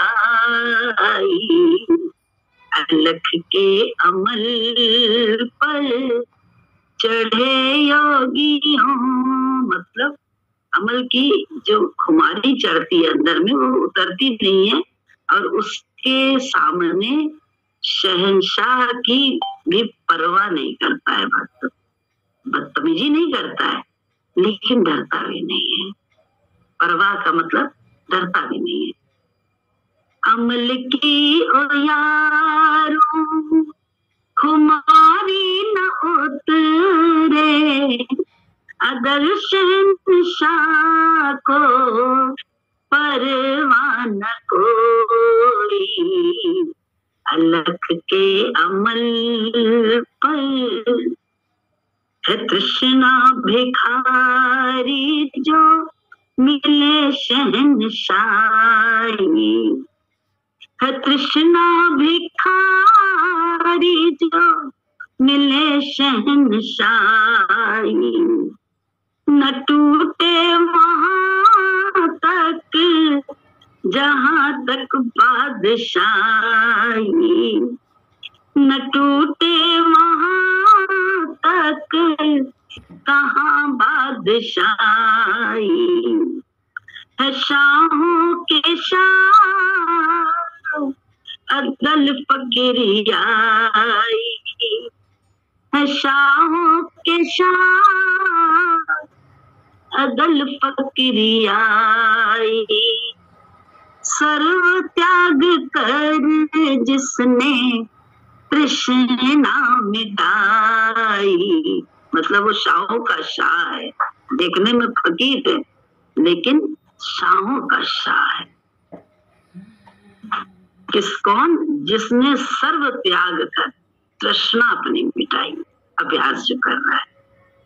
काई। अलख के अमल पर चढ़े योगियों, मतलब अमल की जो खुमारी चढ़ती है अंदर में, वो उतरती नहीं है, और उसके सामने शहंशाह की भी परवाह नहीं करता है। भक्त बदतमीजी नहीं करता है, लेकिन डरता भी नहीं है। परवाह का मतलब डरता भी नहीं है। अमल की ओ यारो खुमारी न उतरे, अगर शहंशाह को परवाह न कोई। अलख के अमल पर है तृष्णा भिखारी जो मिले शहनशाही, है तृष्णा भिखारी जो मिले शहनशाही, न टूटे वहां तक जहां तक बादशाही, न टूटे वहां तक कहाँ बादशाही, है शाहों के शाह अदल फकीरियाई, है शाहों के शाह अदल फकीरियाई, सर्व त्याग कर जिसने तृष्णा मिटाई। मतलब वो शाहों का शाह है, देखने में फकीर है लेकिन शाहों का शाह है। किस कौन? जिसने सर्व त्याग कर तृष्णा अपनी मिटाई, अभ्यास जो कर रहा है।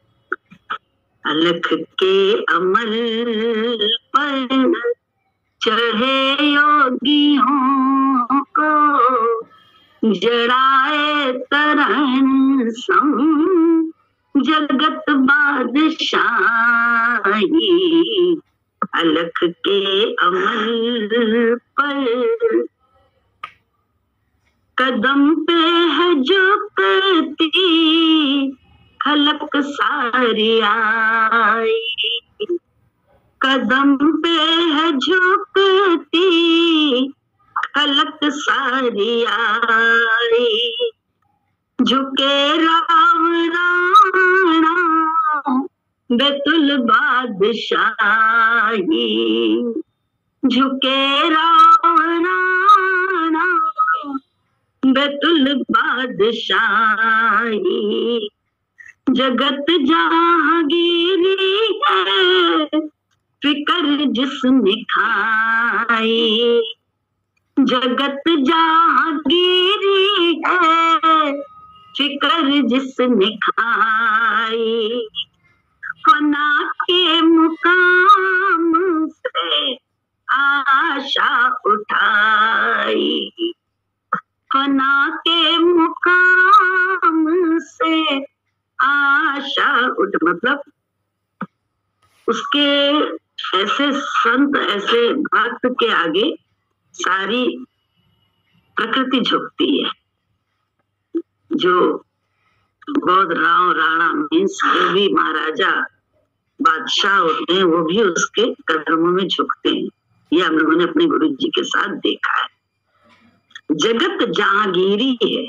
अलख के अमल पर चढ़े योगियों को जड़ाए तरन सम जगत बादशाही, अलख के अमल पर कदम पे है झुकती खलक सारी आई, कदम पे है झुकती खलक सारी आई, झुके राम राणा बेतुल बादशाही, झुके राम राणा बेतुल बादशाही, जगत जहांगीरी है फिकर जिसने खाई, जगत जहांगीरी है फिकर जिसने खाई, फना के मुकाम से आशा उठाई, फना के मुकाम से आशा उठ। मतलब उसके ऐसे संत ऐसे भक्त के आगे सारी प्रकृति झुकती है। जो बौद्ध राव राणा मीन्स जो भी महाराजा बादशाह होते हैं वो भी उसके कदमों में झुकते हैं। ये हम लोगों ने अपने गुरु जी के साथ देखा है। जगत जहांगीरी है,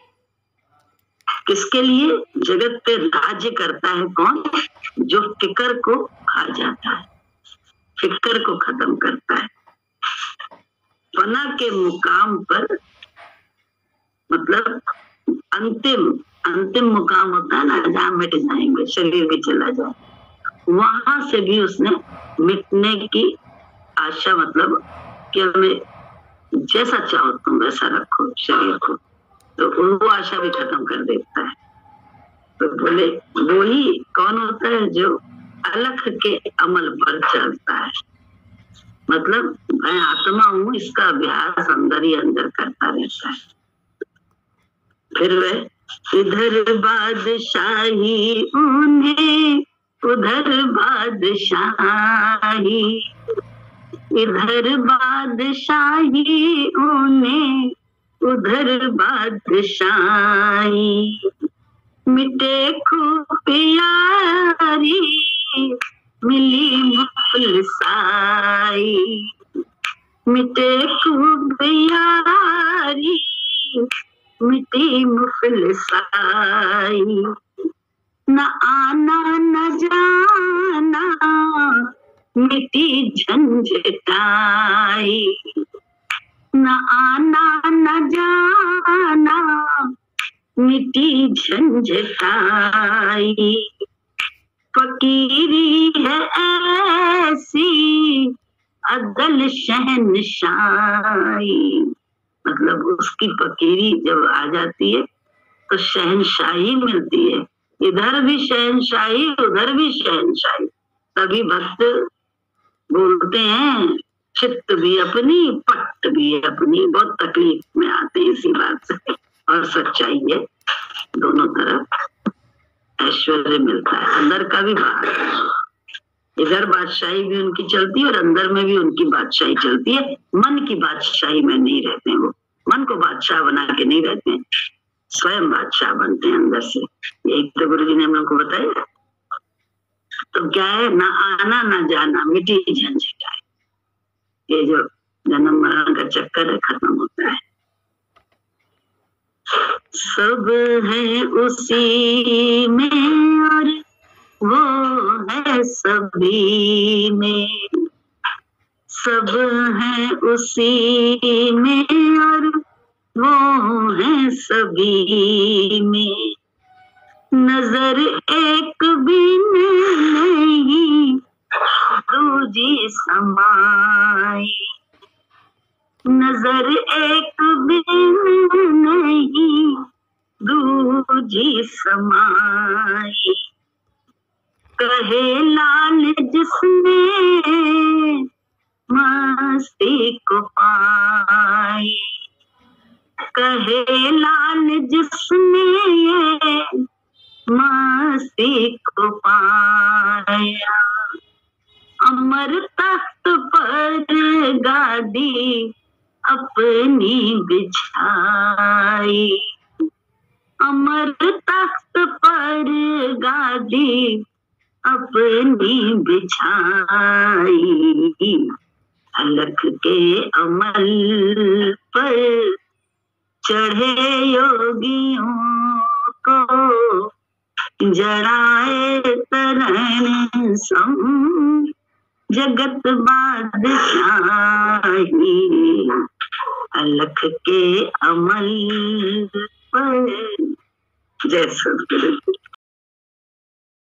किसके लिए? जगत पे राज्य करता है कौन? जो फिकर को खा जाता है, फिकर को खत्म करता है। फना के मुकाम पर मतलब अंतिम अंतिम मुकाम होता है ना, जहाँ मिट जाएंगे, शरीर भी चला जाए, वहां से भी उसने मिटने की आशा, मतलब कि हमें जैसा चाहो तुम वैसा रखो शरीर को, तो वो आशा भी खत्म कर देता है। तो बोले वही कौन होता है? जो अलख के अमल पर चलता है। मतलब मैं आत्मा हूँ, इसका अभ्यास अंदर ही अंदर करता रहता है। फिर वह इधर बादशाही उन्हें उधर बादशाही, इधर बादशाही उन्हें उधर बादशाही, मिटे खुफियारी मिली मुफलसाई, मिटे खुफियारी मिटी मुफलसाई, न आना न जाना मिटी झंझटाई, न आना न जाना मिटी झंझटाई, फकीरी है ऐसी अदल शहनशाही। मतलब उसकी फकीरी जब आ जाती है तो शहनशाही मिलती है, इधर भी शहनशाही उधर भी शहनशाही। तभी भक्त बोलते हैं चित्त भी अपनी पट्ट भी अपनी, बहुत तकलीफ में आते हैं इसी बात से। और सच्चाई है, दोनों तरफ ऐश्वर्य मिलता है, अंदर का भी बाहर का। इधर बादशाही भी उनकी चलती है और अंदर में भी उनकी बादशाही चलती है। मन की बादशाही में नहीं रहते हैं, वो मन को बादशाह बना के नहीं रहते हैं, स्वयं बादशाह बनते हैं अंदर से। यही तो गुरु जी ने हम लोग को बताया। तो क्या है, ना आना ना जाना, मिटी झंझट है। ये जो जन्म मरण का चक्कर है, खत्म होता है। सब है उसी में और वो है सभी में, सब है उसी में और वो है सभी में। नजर एक भी नहीं दूजी समाई, नजर एक भी नहीं दूजी समाई। कहे लाल जिसने मस्ती को पाई, कहे लाल जिसने ये मस्ती को पाया। अमर तख्त पर गादी अपनी बिछाई, अमर तख्त पर गादी अपनी बिछाई। अलख के अमल पर चढ़े योगियों को जराए तरन सम जगत बादशाही। अलख के अमल पर। जय सद्गुरु।